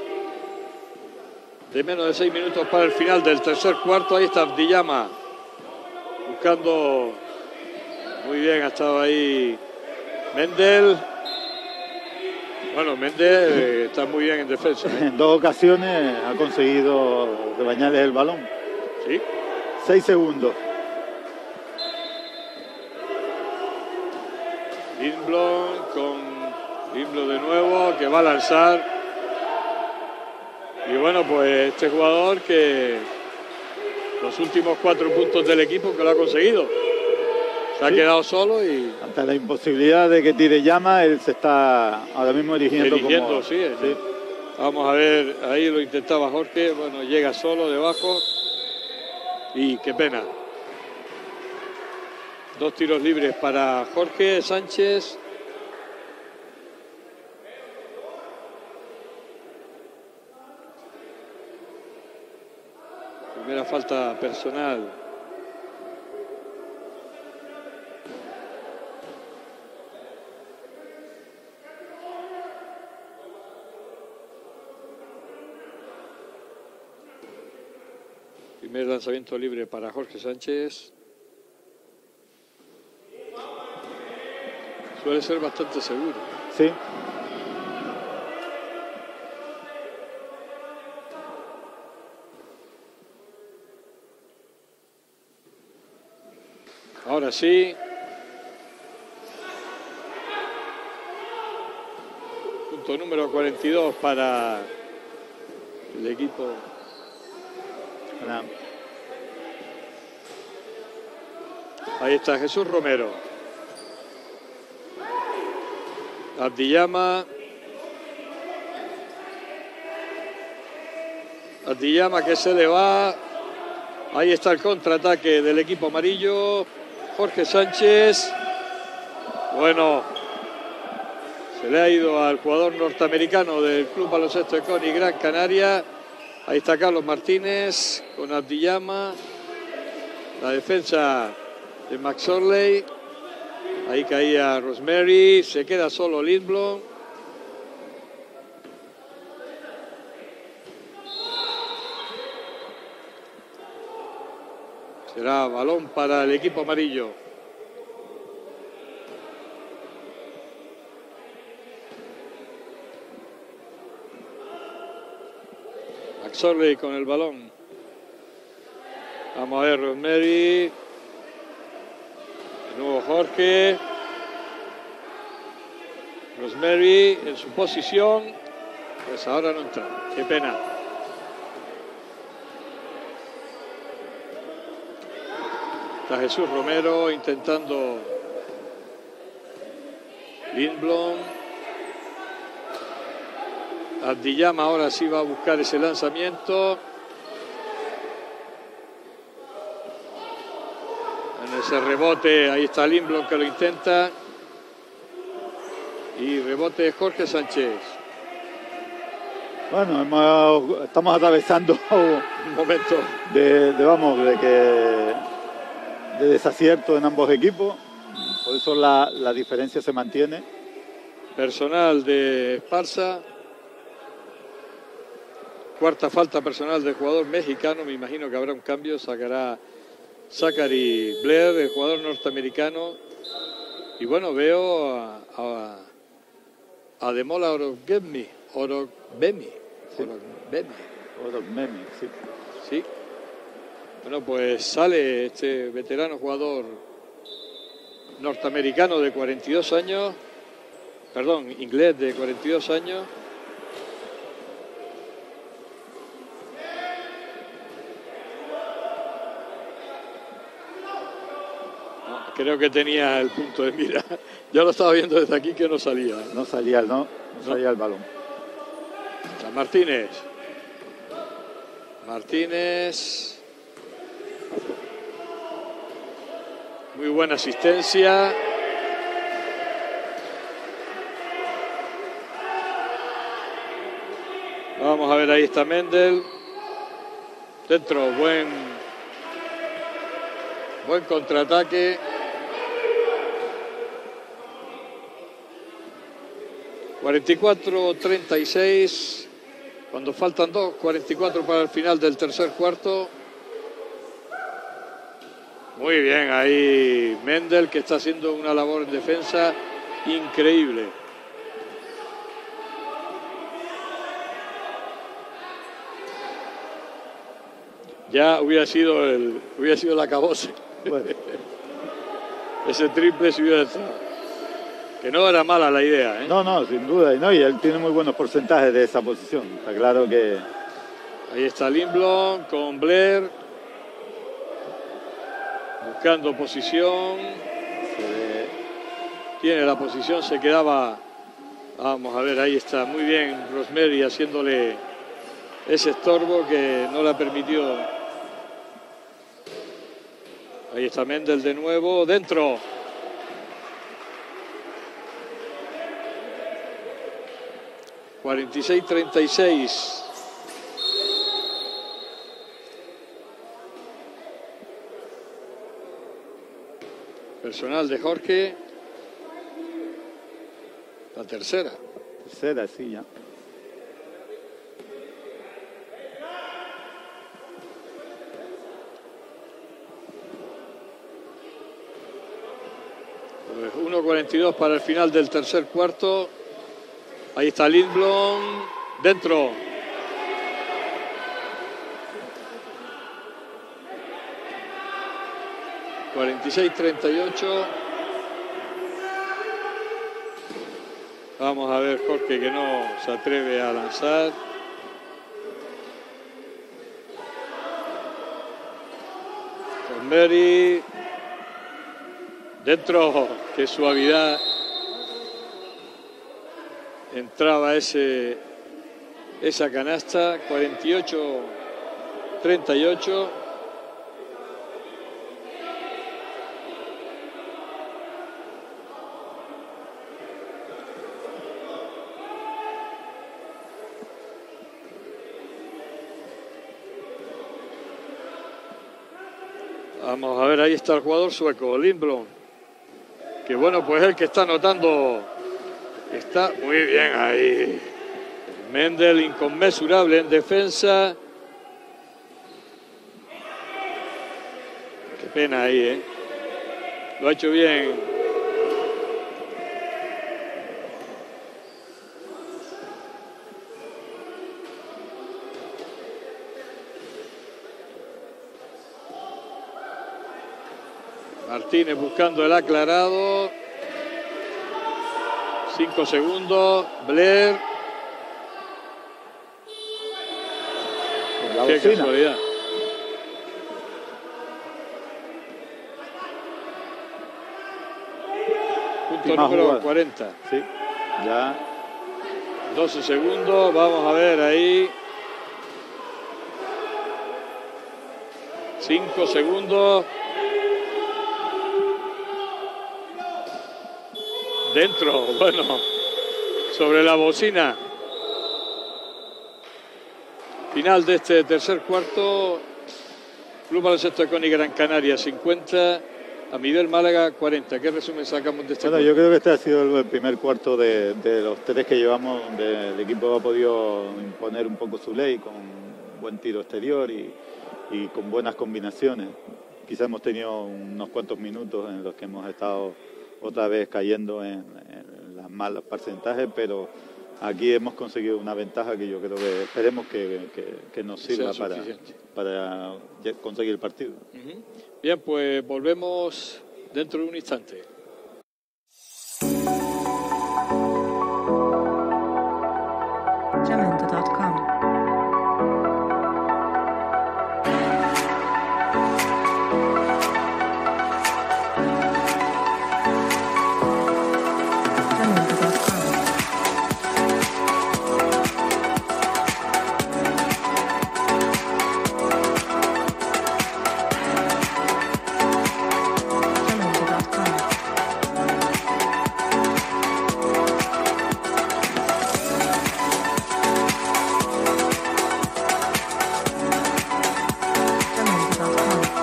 de menos de seis minutos para el final del tercer cuarto. Ahí está Abdiyama buscando, muy bien ha estado ahí Mendel. Bueno, Mendel eh, está muy bien en defensa, ¿eh? En dos ocasiones ha conseguido rebañarles el balón. Sí. Seis segundos. Lindblom con Lindblom de nuevo, que va a lanzar. Y bueno, pues este jugador que los últimos cuatro puntos del equipo que lo ha conseguido. Se ha sí. quedado solo y... Ante la imposibilidad de que tire llama, él se está ahora mismo erigiendo, erigiendo como... sí, sí. Vamos a ver, ahí lo intentaba Jorge. Bueno, llega solo debajo. Y qué pena. Dos tiros libres para Jorge Sánchez. Primera falta personal. Primer lanzamiento libre para Jorge Sánchez. Suele ser bastante seguro. Sí. Ahora sí. Punto número cuarenta y dos para el equipo. No. Ahí está Jesús Romero. Abdiyama. Abdiyama que se le va. Ahí está el contraataque del equipo amarillo. Jorge Sánchez. Bueno, se le ha ido al jugador norteamericano del Club Baloncesto de Coni Gran Canaria. Ahí está Carlos Martínez con Abdiyama. La defensa de McSorley. Ahí caía Rosemary. Se queda solo Lindblom. Será balón para el equipo amarillo. McSorley con el balón. Vamos a ver Rosemary. De nuevo Jorge. Rosemary en su posición. Pues ahora no entra. Qué pena. Está Jesús Romero intentando Lindblom. Abdiyama ahora sí va a buscar ese lanzamiento. En ese rebote, ahí está Lindblom que lo intenta. Y rebote de Jorge Sánchez. Bueno, hemos, estamos atravesando un momento de, de vamos, de que de desacierto en ambos equipos. Por eso la, la diferencia se mantiene. Personal de Esparza. Cuarta falta personal del jugador mexicano. Me imagino que habrá un cambio. Sacará Zachary Blair, el jugador norteamericano. Y bueno, veo a, a, a Demola Orogbemi. Orogbemi. Sí. Orogbemi. Orogbemi, sí. Sí. Bueno, pues sale este veterano jugador norteamericano de cuarenta y dos años. Perdón, inglés de cuarenta y dos años. Creo que tenía el punto de mira. Yo lo estaba viendo desde aquí que no salía. No salía, no, no salía no. el balón. Martínez. Martínez. Muy buena asistencia. Vamos a ver, ahí está Mendel. Dentro, buen, buen contraataque. cuarenta y cuatro treinta y seis, cuando faltan dos, cuarenta y cuatro para el final del tercer cuarto. Muy bien, ahí Mendel, que está haciendo una labor en defensa increíble. Ya hubiera sido el hubiera sido el acabose. Bueno. Ese triple se hubiera estado. Que no era mala la idea, ¿eh? No, no, sin duda. Y, no, y él tiene muy buenos porcentajes de esa posición. Está claro que... Ahí está Lindblom con Blair. Buscando posición. Tiene la posición, se quedaba... Vamos a ver, ahí está. Muy bien Rosemary haciéndole ese estorbo que no le ha permitido. Ahí está Mendel de nuevo. Dentro. cuarenta y seis treinta y seis. Personal de Jorge. La tercera. Tercera, sí, ya. Pues uno cuarenta y dos para el final del tercer cuarto. Ahí está Lindblom. Dentro. cuarenta y seis treinta y ocho. Vamos a ver Jorge que no se atreve a lanzar. Rosemary. Dentro. Qué suavidad. Entraba ese, esa canasta. cuarenta y ocho treinta y ocho. Vamos a ver, ahí está el jugador sueco, Lindblom. Que bueno, pues el que está anotando. Está muy bien ahí. Mendel inconmensurable en defensa. Qué pena ahí, ¿eh? Lo ha hecho bien. Martínez buscando el aclarado. Cinco segundos. Blair. La Qué bocina. casualidad. Punto Última número jugada. cuarenta. Sí, ya. doce segundos. Vamos a ver ahí. cinco segundos. Dentro, bueno, sobre la bocina. Final de este tercer cuarto. Club Baloncesto Econi Gran Canaria cincuenta, a Miguel Málaga cuarenta. ¿Qué resumen sacamos de este Bueno, cuarto? yo creo que este ha sido el primer cuarto de, de los tres que llevamos, donde el equipo ha podido imponer un poco su ley con buen tiro exterior y, y con buenas combinaciones. Quizás hemos tenido unos cuantos minutos en los que hemos estado otra vez cayendo en, en los malos porcentajes, pero aquí hemos conseguido una ventaja que yo creo que esperemos que, que, que nos sirva Sea para, suficiente. para conseguir el partido. Ujú. Bien, pues volvemos dentro de un instante. Jamendo punto com. Jamendo punto com. Jamendo punto com. Jamendo punto com.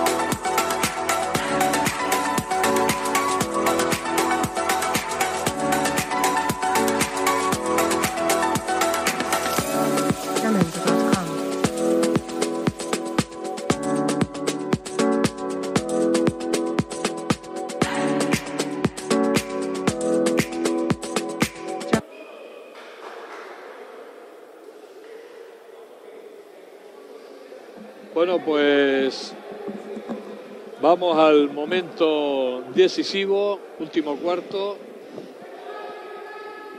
Jamendo punto com. Bueno, pues vamos al momento decisivo, último cuarto.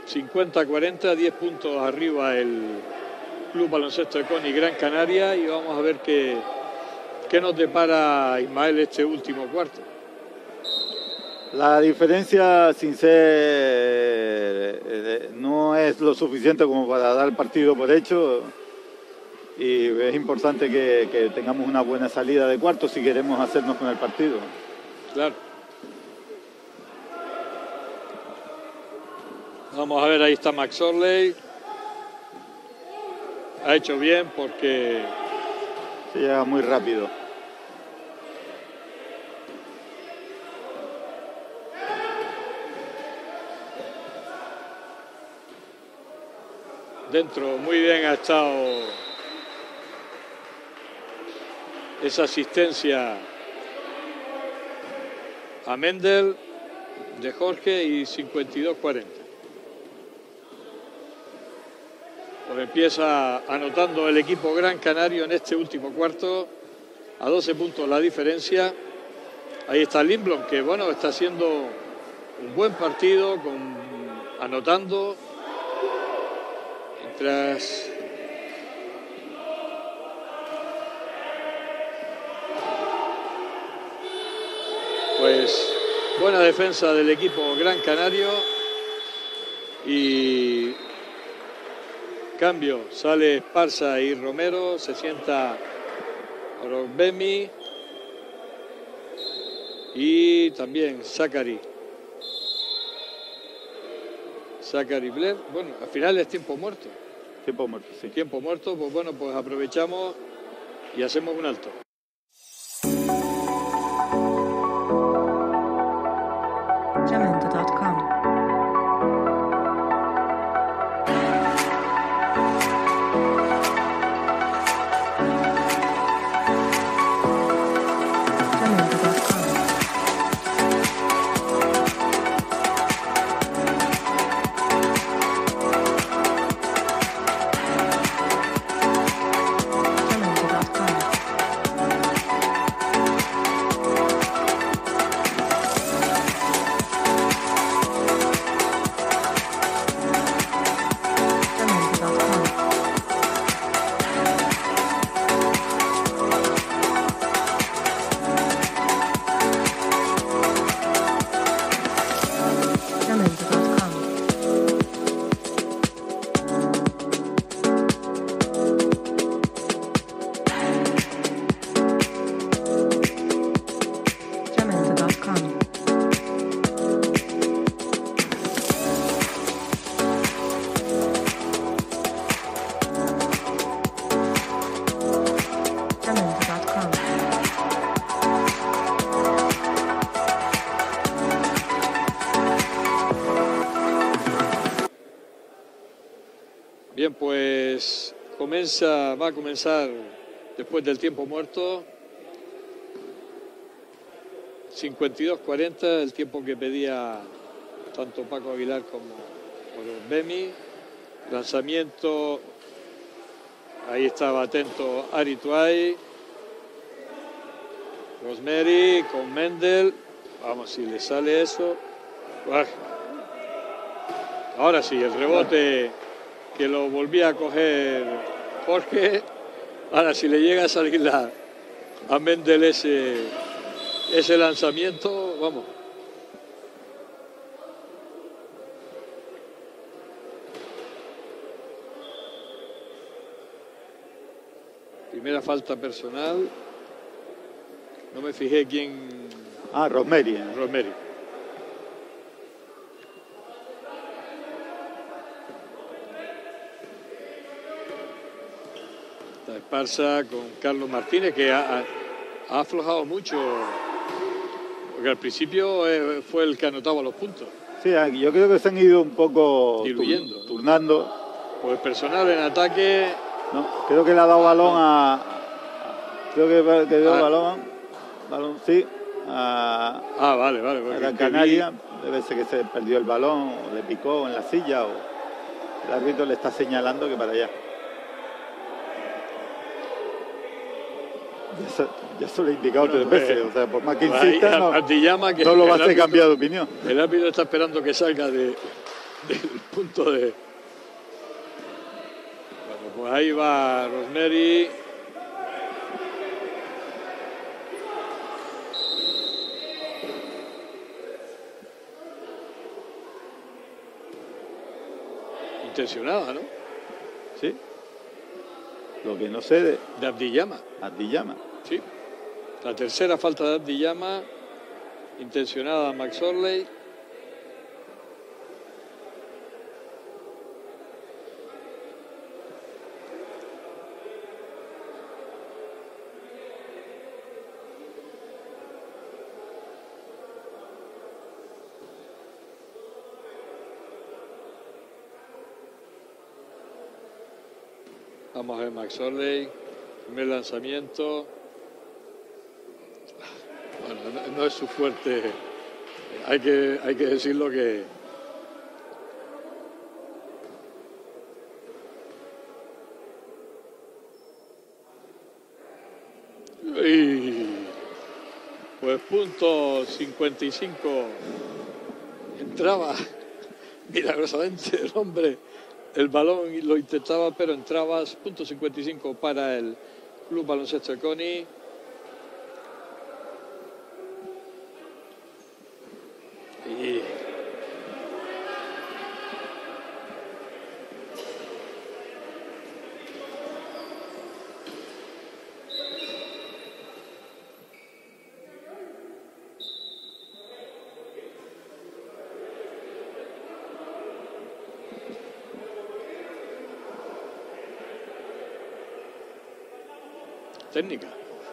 cincuenta a cuarenta, diez puntos arriba el Club Baloncesto de Coni Gran Canaria, y vamos a ver qué, qué nos depara Ismael este último cuarto. La diferencia, sin ser, eh, no es lo suficiente como para dar el partido por hecho, y es importante que, que tengamos una buena salida de cuarto si queremos hacernos con el partido. Claro. Vamos a ver, ahí está Max Orley. Ha hecho bien porque se llega muy rápido. dentro muy bien ha estado esa asistencia a Mendel de Jorge, y cincuenta y dos cuarenta. Pues empieza anotando el equipo Gran Canario en este último cuarto, a doce puntos la diferencia. Ahí está Lindblom, que bueno, está haciendo un buen partido, con, anotando. Mientras pues buena defensa del equipo Gran Canario, y cambio, sale Esparza y Romero, se sienta Orogbemi y también Zachary. Zachary Blair. Bueno, al final es tiempo muerto. Tiempo muerto, sí. Tiempo muerto, pues bueno, pues aprovechamos y hacemos un alto. Jamendo punto com. Bien, pues comienza, va a comenzar después del tiempo muerto. cincuenta y dos cuarenta, el tiempo que pedía tanto Paco Aguilar como Orogbemi. Lanzamiento, ahí estaba atento Ari Tuay. Rosemary con Mendel. Vamos, si le sale eso. Ahora sí, el rebote que lo volvía a coger Jorge. Ahora, si le llega a salir la, a Mendel ese, ese lanzamiento, vamos. Primera falta personal. No me fijé quién. Ah, Rosemary. Rosemary. Esparza con Carlos Martínez, que ha, ha aflojado mucho, porque al principio eh, fue el que anotaba los puntos. Sí, yo creo que se han ido un poco diluyendo, turnando. Pues personal en ataque. No, creo que le ha dado balón a. Creo que, que dio ah. balón. Balón, sí. A, ah, vale, vale. A Gran Canaria. Debe ser que se perdió el balón, o le picó en la silla, o el árbitro le está señalando que para allá. Ya, ya se lo he indicado bueno, tres veces, o sea, por más que insista, no, llama que no lo va a hacer árbitro, cambiar de opinión. El árbitro está esperando que salga de, del punto de... Bueno, pues ahí va Rosemary. Intencionada, ¿no? Sí. Lo que no sé de... De Abdiyama. Abdiyama. Sí. La tercera falta de Abdiyama. Intencionada a Max Orley. Vamos a ver Max Orley, primer lanzamiento. Bueno, no, no es su fuerte, hay que, hay que decirlo que... Y pues punto cincuenta y cinco, entraba milagrosamente el hombre. El balón lo intentaba, pero entraba. Punto cincuenta y cinco para el Club Baloncesto de Coni. Y técnica.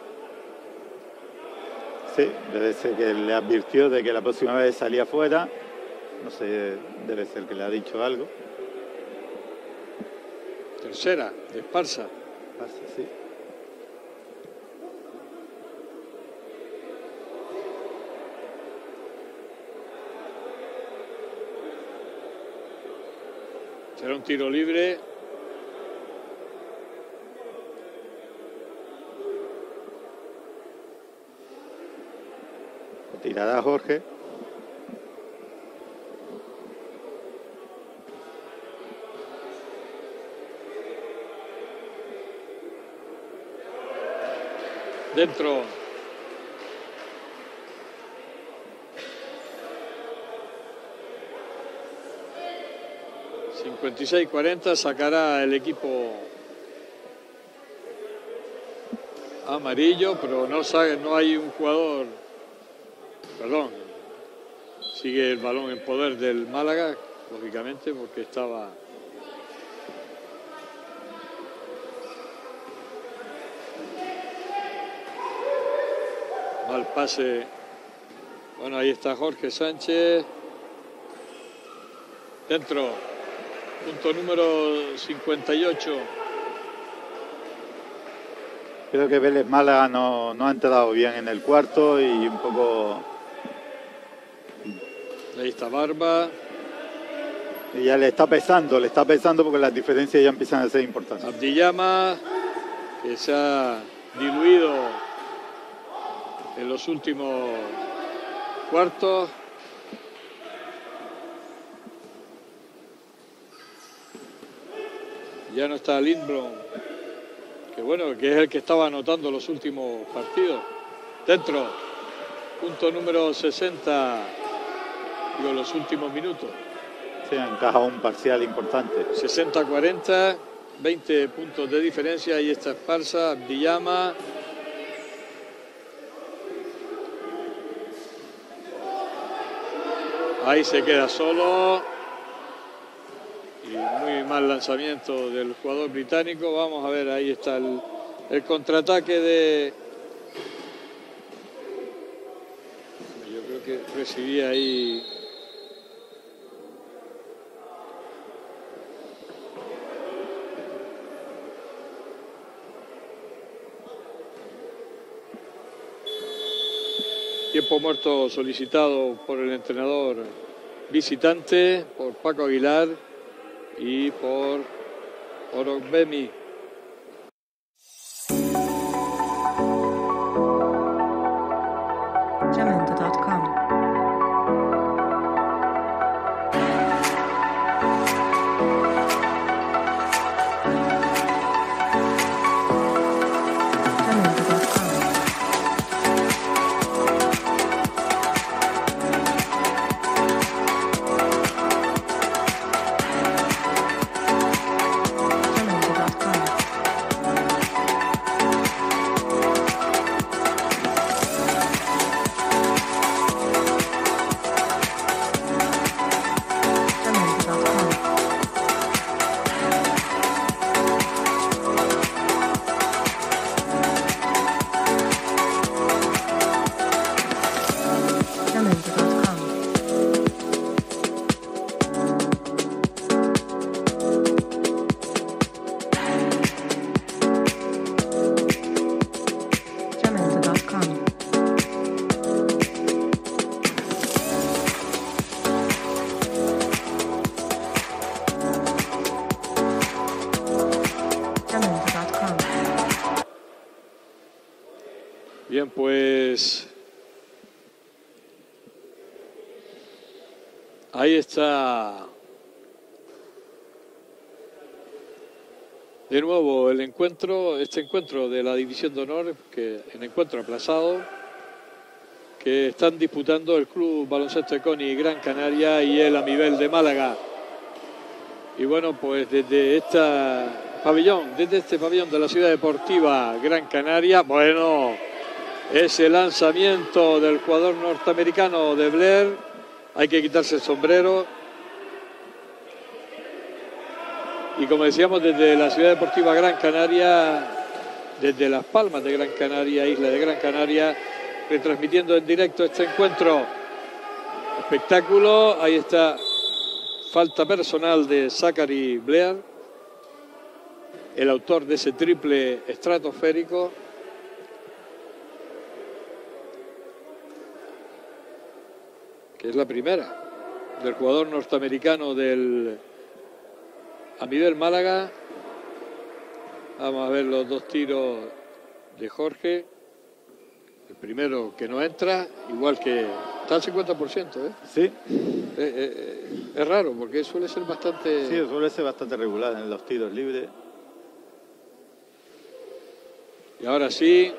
Sí, debe ser que le advirtió de que la próxima vez salía fuera. No sé, debe ser que le ha dicho algo. Tercera, de Esparza. Esparza, sí. Será un tiro libre. Tirará Jorge. Dentro. cincuenta y seis cuarenta, sacará el equipo amarillo, pero no, sabe, no hay un jugador. Perdón, sigue el balón en poder del Málaga, lógicamente, porque estaba... Mal pase. Bueno, ahí está Jorge Sánchez. Dentro. Punto número cincuenta y ocho. Creo que Vélez Málaga no, no ha entrado bien en el cuarto y un poco... Ahí está Barba. Y ya le está pesando, le está pesando porque las diferencias ya empiezan a ser importantes. Abdiyama, que se ha diluido en los últimos cuartos. Ya no está Lindblom, que bueno, que es el que estaba anotando los últimos partidos. Dentro, punto número sesenta, digo, los últimos minutos. Se ha encajado un parcial importante. sesenta cuarenta, veinte puntos de diferencia. Ahí está Esparza, Abdiyama. Ahí se queda solo. Y muy mal lanzamiento del jugador británico. Vamos a ver, ahí está el, el contraataque de... Yo creo que recibía ahí... Tiempo muerto solicitado por el entrenador visitante, por Paco Aguilar y por Orogbemi. Jamendo punto com. Bien, pues ahí está de nuevo el encuentro, este encuentro de la División de Honor, que el encuentro aplazado, que están disputando el Club Baloncesto Econi Gran Canaria y el Amibel de Málaga. Y bueno, pues desde esta pabellón, desde este pabellón de la Ciudad Deportiva Gran Canaria, bueno, ese lanzamiento del jugador norteamericano de Blair, hay que quitarse el sombrero. Y como decíamos, desde la Ciudad Deportiva Gran Canaria, desde Las Palmas de Gran Canaria, isla de Gran Canaria, retransmitiendo en directo este encuentro. Espectáculo, ahí está, falta personal de Zachary Blair, el autor de ese triple estratosférico. Que es la primera del jugador norteamericano del Amibel Málaga. Vamos a ver los dos tiros de Jorge. El primero que no entra, igual que está al cincuenta por ciento, ¿eh? Sí. Eh, eh, es raro porque suele ser bastante... Sí, suele ser bastante regular en los tiros libres. Y ahora sí,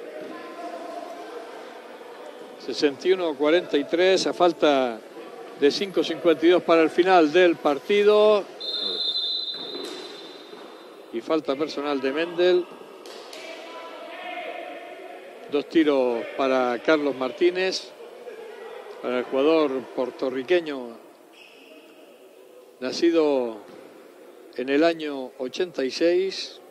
sesenta y uno a cuarenta y tres, a falta de cinco cincuenta y dos para el final del partido. Y falta personal de Mendel. Dos tiros para Carlos Martínez, para el jugador puertorriqueño, nacido en el año ochenta y seis.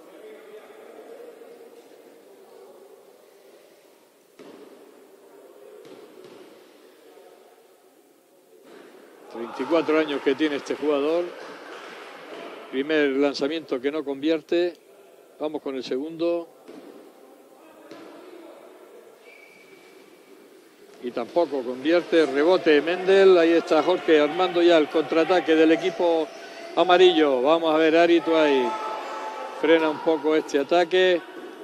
treinta y cuatro años que tiene este jugador. Primer lanzamiento que no convierte. Vamos con el segundo. Y tampoco convierte. Rebote de Mendel. Ahí está Jorge armando ya el contraataque del equipo amarillo. Vamos a ver, Ari, tú ahí frena un poco este ataque.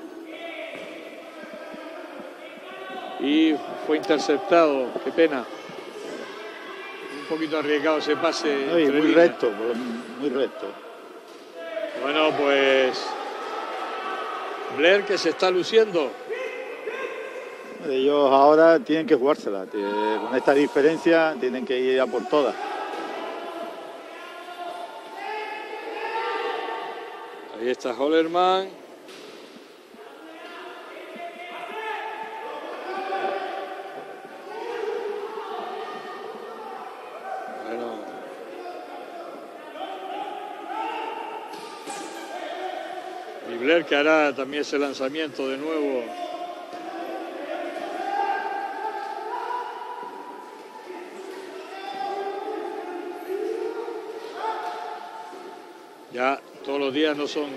Y fue interceptado. Qué pena. Un poquito arriesgado ese pase. No, y muy líneas. recto, muy recto. Bueno, pues Blair, que se está luciendo. Ellos ahora tienen que jugársela. Con esta diferencia tienen que ir a por todas. Ahí está Hollerman. Bueno. Y Blair, que hará también ese lanzamiento de nuevo. Ya todos los días no son.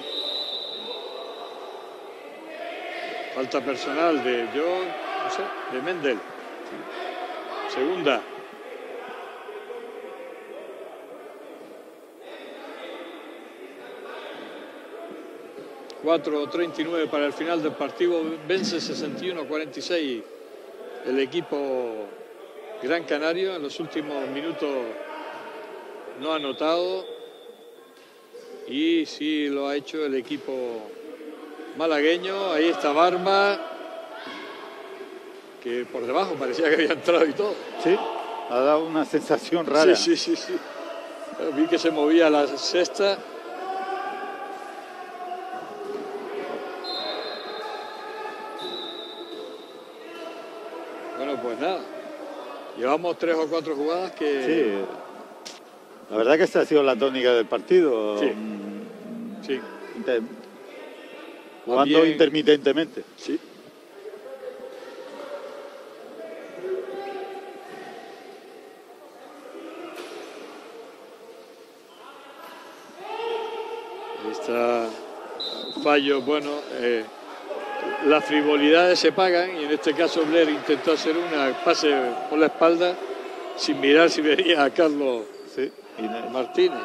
Falta personal de yo, no sé, de Mendel. Segunda. cuatro treinta y nueve para el final del partido. Vence sesenta y uno a cuarenta y seis el equipo Gran Canario. En los últimos minutos no ha anotado. Y sí lo ha hecho el equipo malagueño. Ahí está Barba, que por debajo parecía que había entrado y todo. Sí, ha dado una sensación rara. Sí, sí, sí, sí. Vi que se movía la cesta. Bueno, pues nada. Llevamos tres o cuatro jugadas que... Sí. La verdad que esa ha sido la tónica del partido. Sí. Sí. Inter... Jugando bien... intermitentemente. Sí. Ahí está un fallo. Bueno, eh, las frivolidades se pagan y en este caso Blair intentó hacer una pase por la espalda sin mirar si venía a Carlos Sí. Y... Martínez.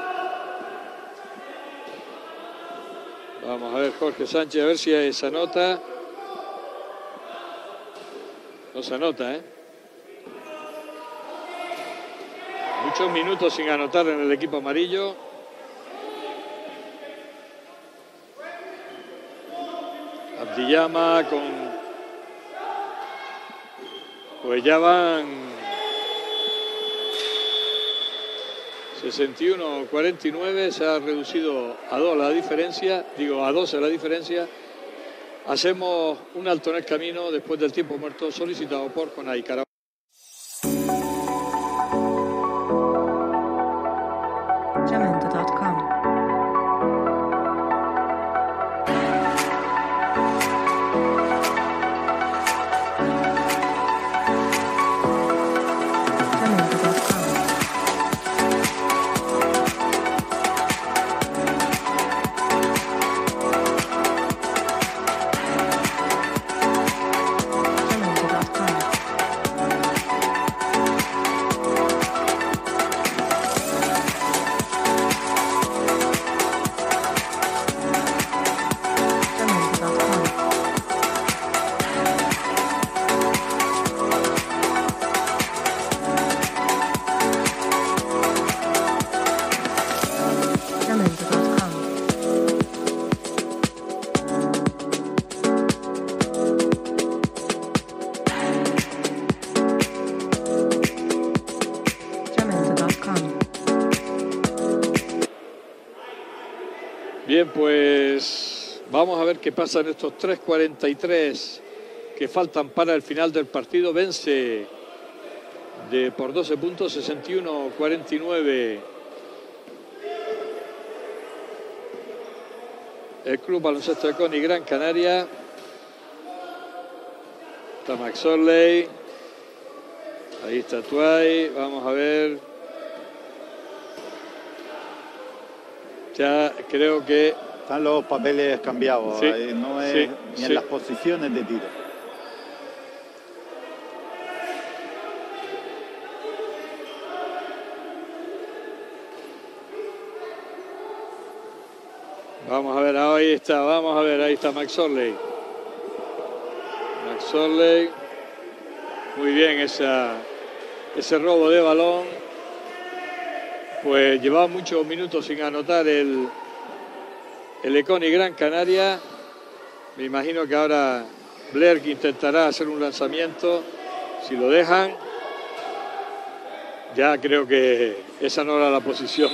Vamos a ver Jorge Sánchez, a ver si hay esa nota. No se anota, ¿eh? Muchos minutos sin anotar en el equipo amarillo. Abdiyama con... Pues ya van sesenta y uno cuarenta y nueve, se ha reducido a dos la diferencia, digo a doce la diferencia. Hacemos un alto en el camino después del tiempo muerto solicitado por Conai Carabobo. Jamendo punto com. Bien, pues vamos a ver qué pasa en estos tres cuarenta y tres que faltan para el final del partido. Vence de por doce puntos, sesenta y uno cuarenta y nueve. El Club Baloncesto de Coni Gran Canaria. Está Max Orley. Ahí está Tuay. Vamos a ver. Ya creo que... Están los papeles cambiados, Sí, ahí no es sí, ni sí. en las posiciones de tiro. Vamos a ver, ahí está, vamos a ver, ahí está Max Orley. Max Orley. Muy bien esa, ese robo de balón. Pues llevaba muchos minutos sin anotar el, el Econi Gran Canaria. Me imagino que ahora Blair que intentará hacer un lanzamiento. Si lo dejan, ya creo que esa no era la posición.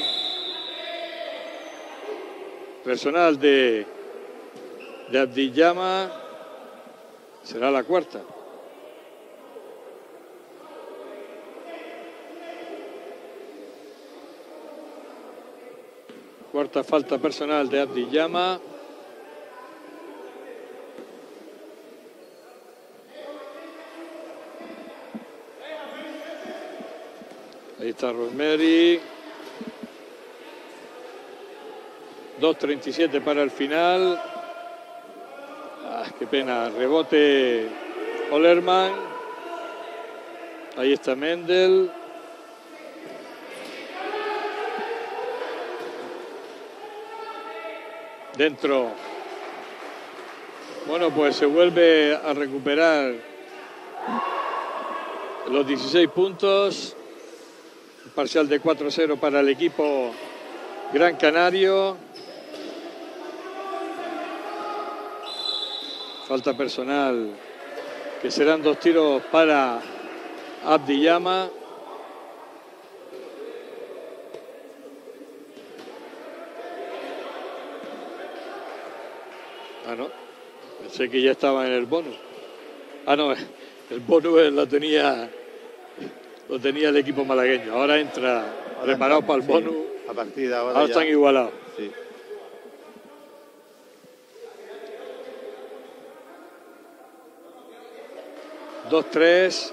Personal de, de Abdiyama. Será la cuarta. Cuarta falta personal de Abdiyama. Ahí está Rosemary. dos treinta y siete para el final. Ah, qué pena. Rebote Olerman. Ahí está Mendel. Dentro. Bueno, pues se vuelve a recuperar los dieciséis puntos. Un parcial de cuatro cero para el equipo Gran Canario. Falta personal, que serán dos tiros para Abdiyama. Ah, no. Pensé que ya estaba en el bonus. Ah, no. El bonus lo tenía, lo tenía el equipo malagueño. Ahora entra Ahora preparado entramos, para el sí. bonus. A partir de ahora, Ahora ya- están igualados. sí. dos tres.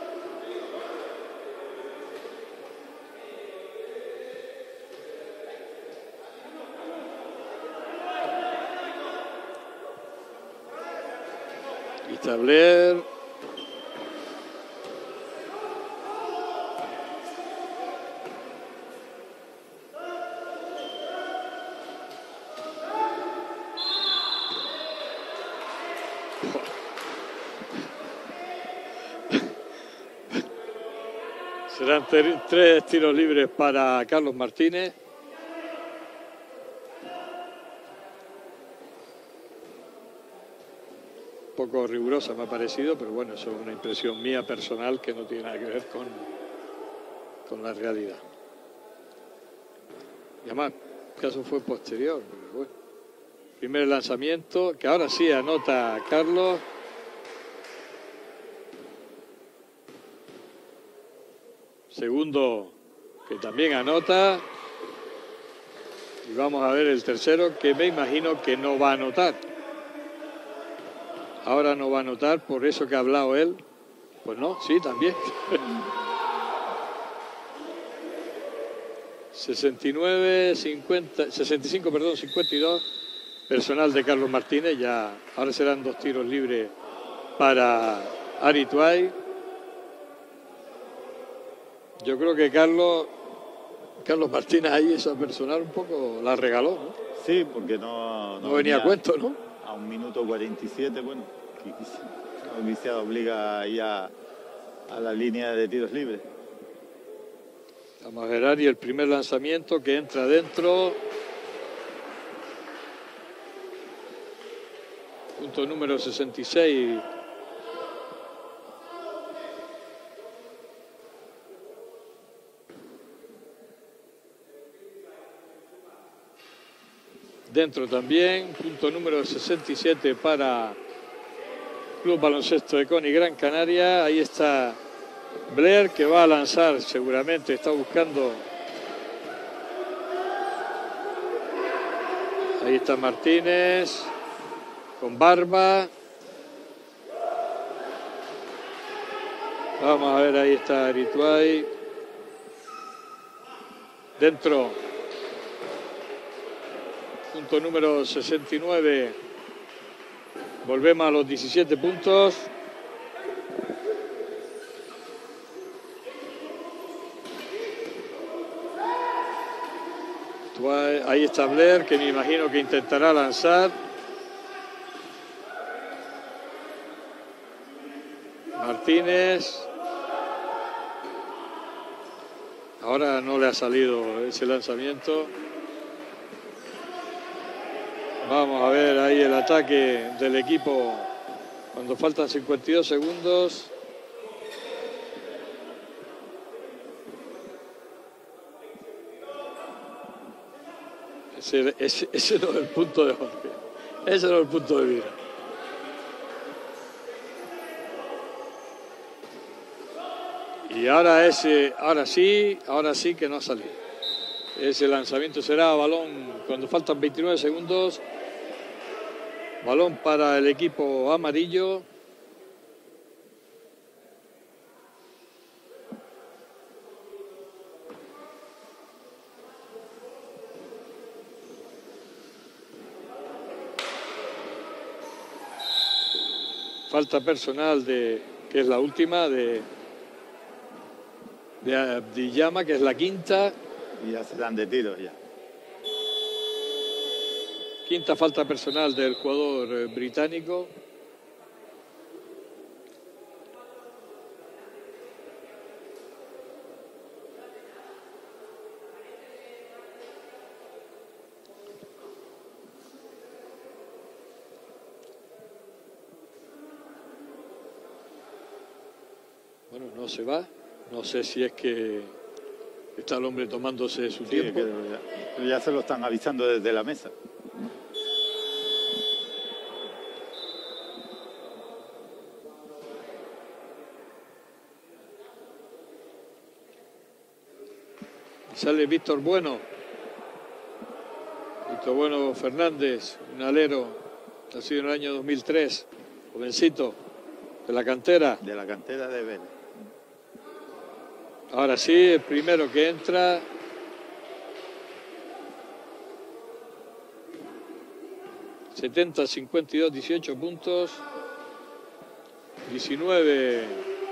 Y está Blair. Serán tres tiros libres para Carlos Martínez. Un poco rigurosa me ha parecido, pero bueno, eso es una impresión mía personal que no tiene nada que ver con, con la realidad. Y además, el caso fue posterior, pero bueno. Primer lanzamiento, que ahora sí anota Carlos. Segundo, que también anota. Y vamos a ver el tercero, que me imagino que no va a anotar. Ahora no va a anotar por eso que ha hablado él. Pues no, sí, también. sesenta y nueve, cincuenta, sesenta y cinco, perdón, cincuenta y dos. Personal de Carlos Martínez. Ya ahora serán dos tiros libres para Ari Tuay. Yo creo que Carlos Carlos Martínez ahí, esa personal un poco la regaló, ¿no? Sí, porque no, no, no venía a cuento, ¿no? A un minuto cuarenta y siete, bueno, el viciado obliga ahí a, a la línea de tiros libres. Vamos a ver, Ari, el primer lanzamiento que entra dentro. Punto número sesenta y seis. Dentro también, punto número sesenta y siete para Club Baloncesto de Coni Gran Canaria. Ahí está Blair, que va a lanzar seguramente, está buscando. Ahí está Martínez, con barba. Vamos a ver, ahí está Ari Tuay. Dentro. Punto número sesenta y nueve. Volvemos a los diecisiete puntos. Ahí está Blair, que me imagino que intentará lanzar. Martínez. Ahora no le ha salido ese lanzamiento. Vamos a ver ahí el ataque del equipo cuando faltan cincuenta y dos segundos. Ese, ese, ese no es el punto de Jorge. Ese no es el punto de mira. Y ahora ese, ahora sí, ahora sí que no ha salido. Ese lanzamiento será balón cuando faltan veintinueve segundos. Balón para el equipo amarillo. Falta personal de, que es la última, de, de Abdiyama, que es la quinta. Y ya se dan de tiros ya. Quinta falta personal del jugador británico. Bueno, no se va. No sé si es que está el hombre tomándose su Sí, tiempo. Ya, ya se lo están avisando desde la mesa. Sale Víctor Bueno. Víctor Bueno Fernández, un alero, nacido en el año dos mil tres, jovencito, de la cantera. De la cantera de Vélez. Ahora sí, el primero que entra. setenta cincuenta y dos, dieciocho puntos. diecinueve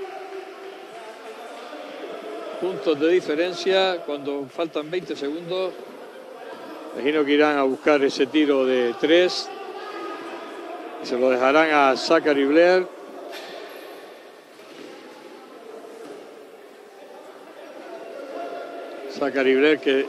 puntos de diferencia cuando faltan veinte segundos. Imagino que irán a buscar ese tiro de tres. Y se lo dejarán a Zachary Blair. Zachary Brecht, que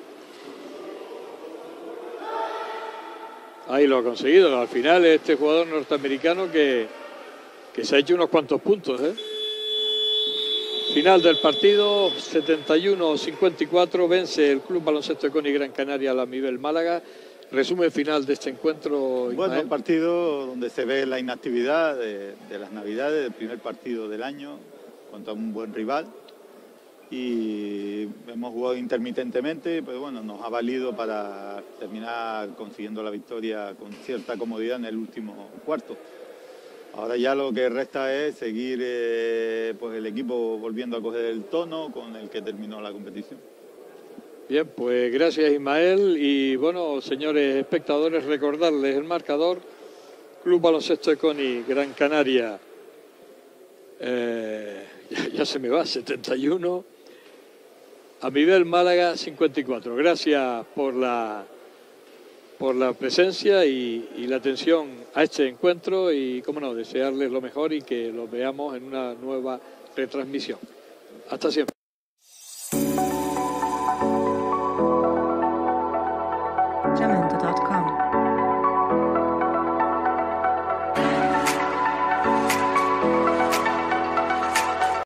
ahí lo ha conseguido. Al final este jugador norteamericano que, que se ha hecho unos cuantos puntos, ¿eh? Final del partido, setenta y uno a cincuenta y cuatro, vence el Club Baloncesto Econi Gran Canaria a la Mibel Málaga. Resumen final de este encuentro, Ismael. Bueno, un partido donde se ve la inactividad de, de las Navidades, el primer partido del año contra un buen rival. Y hemos jugado intermitentemente, pero bueno, nos ha valido para terminar consiguiendo la victoria con cierta comodidad en el último cuarto. Ahora ya lo que resta es seguir eh, pues el equipo volviendo a coger el tono con el que terminó la competición. Bien, pues gracias Ismael. Y bueno, señores espectadores, recordarles el marcador. Club Baloncesto Econi Gran Canaria, eh, ya, ya se me va, setenta y uno. A Mibel Málaga, cincuenta y cuatro. Gracias por la, por la presencia y, y la atención a este encuentro. Y, cómo no, desearles lo mejor y que los veamos en una nueva retransmisión. Hasta siempre.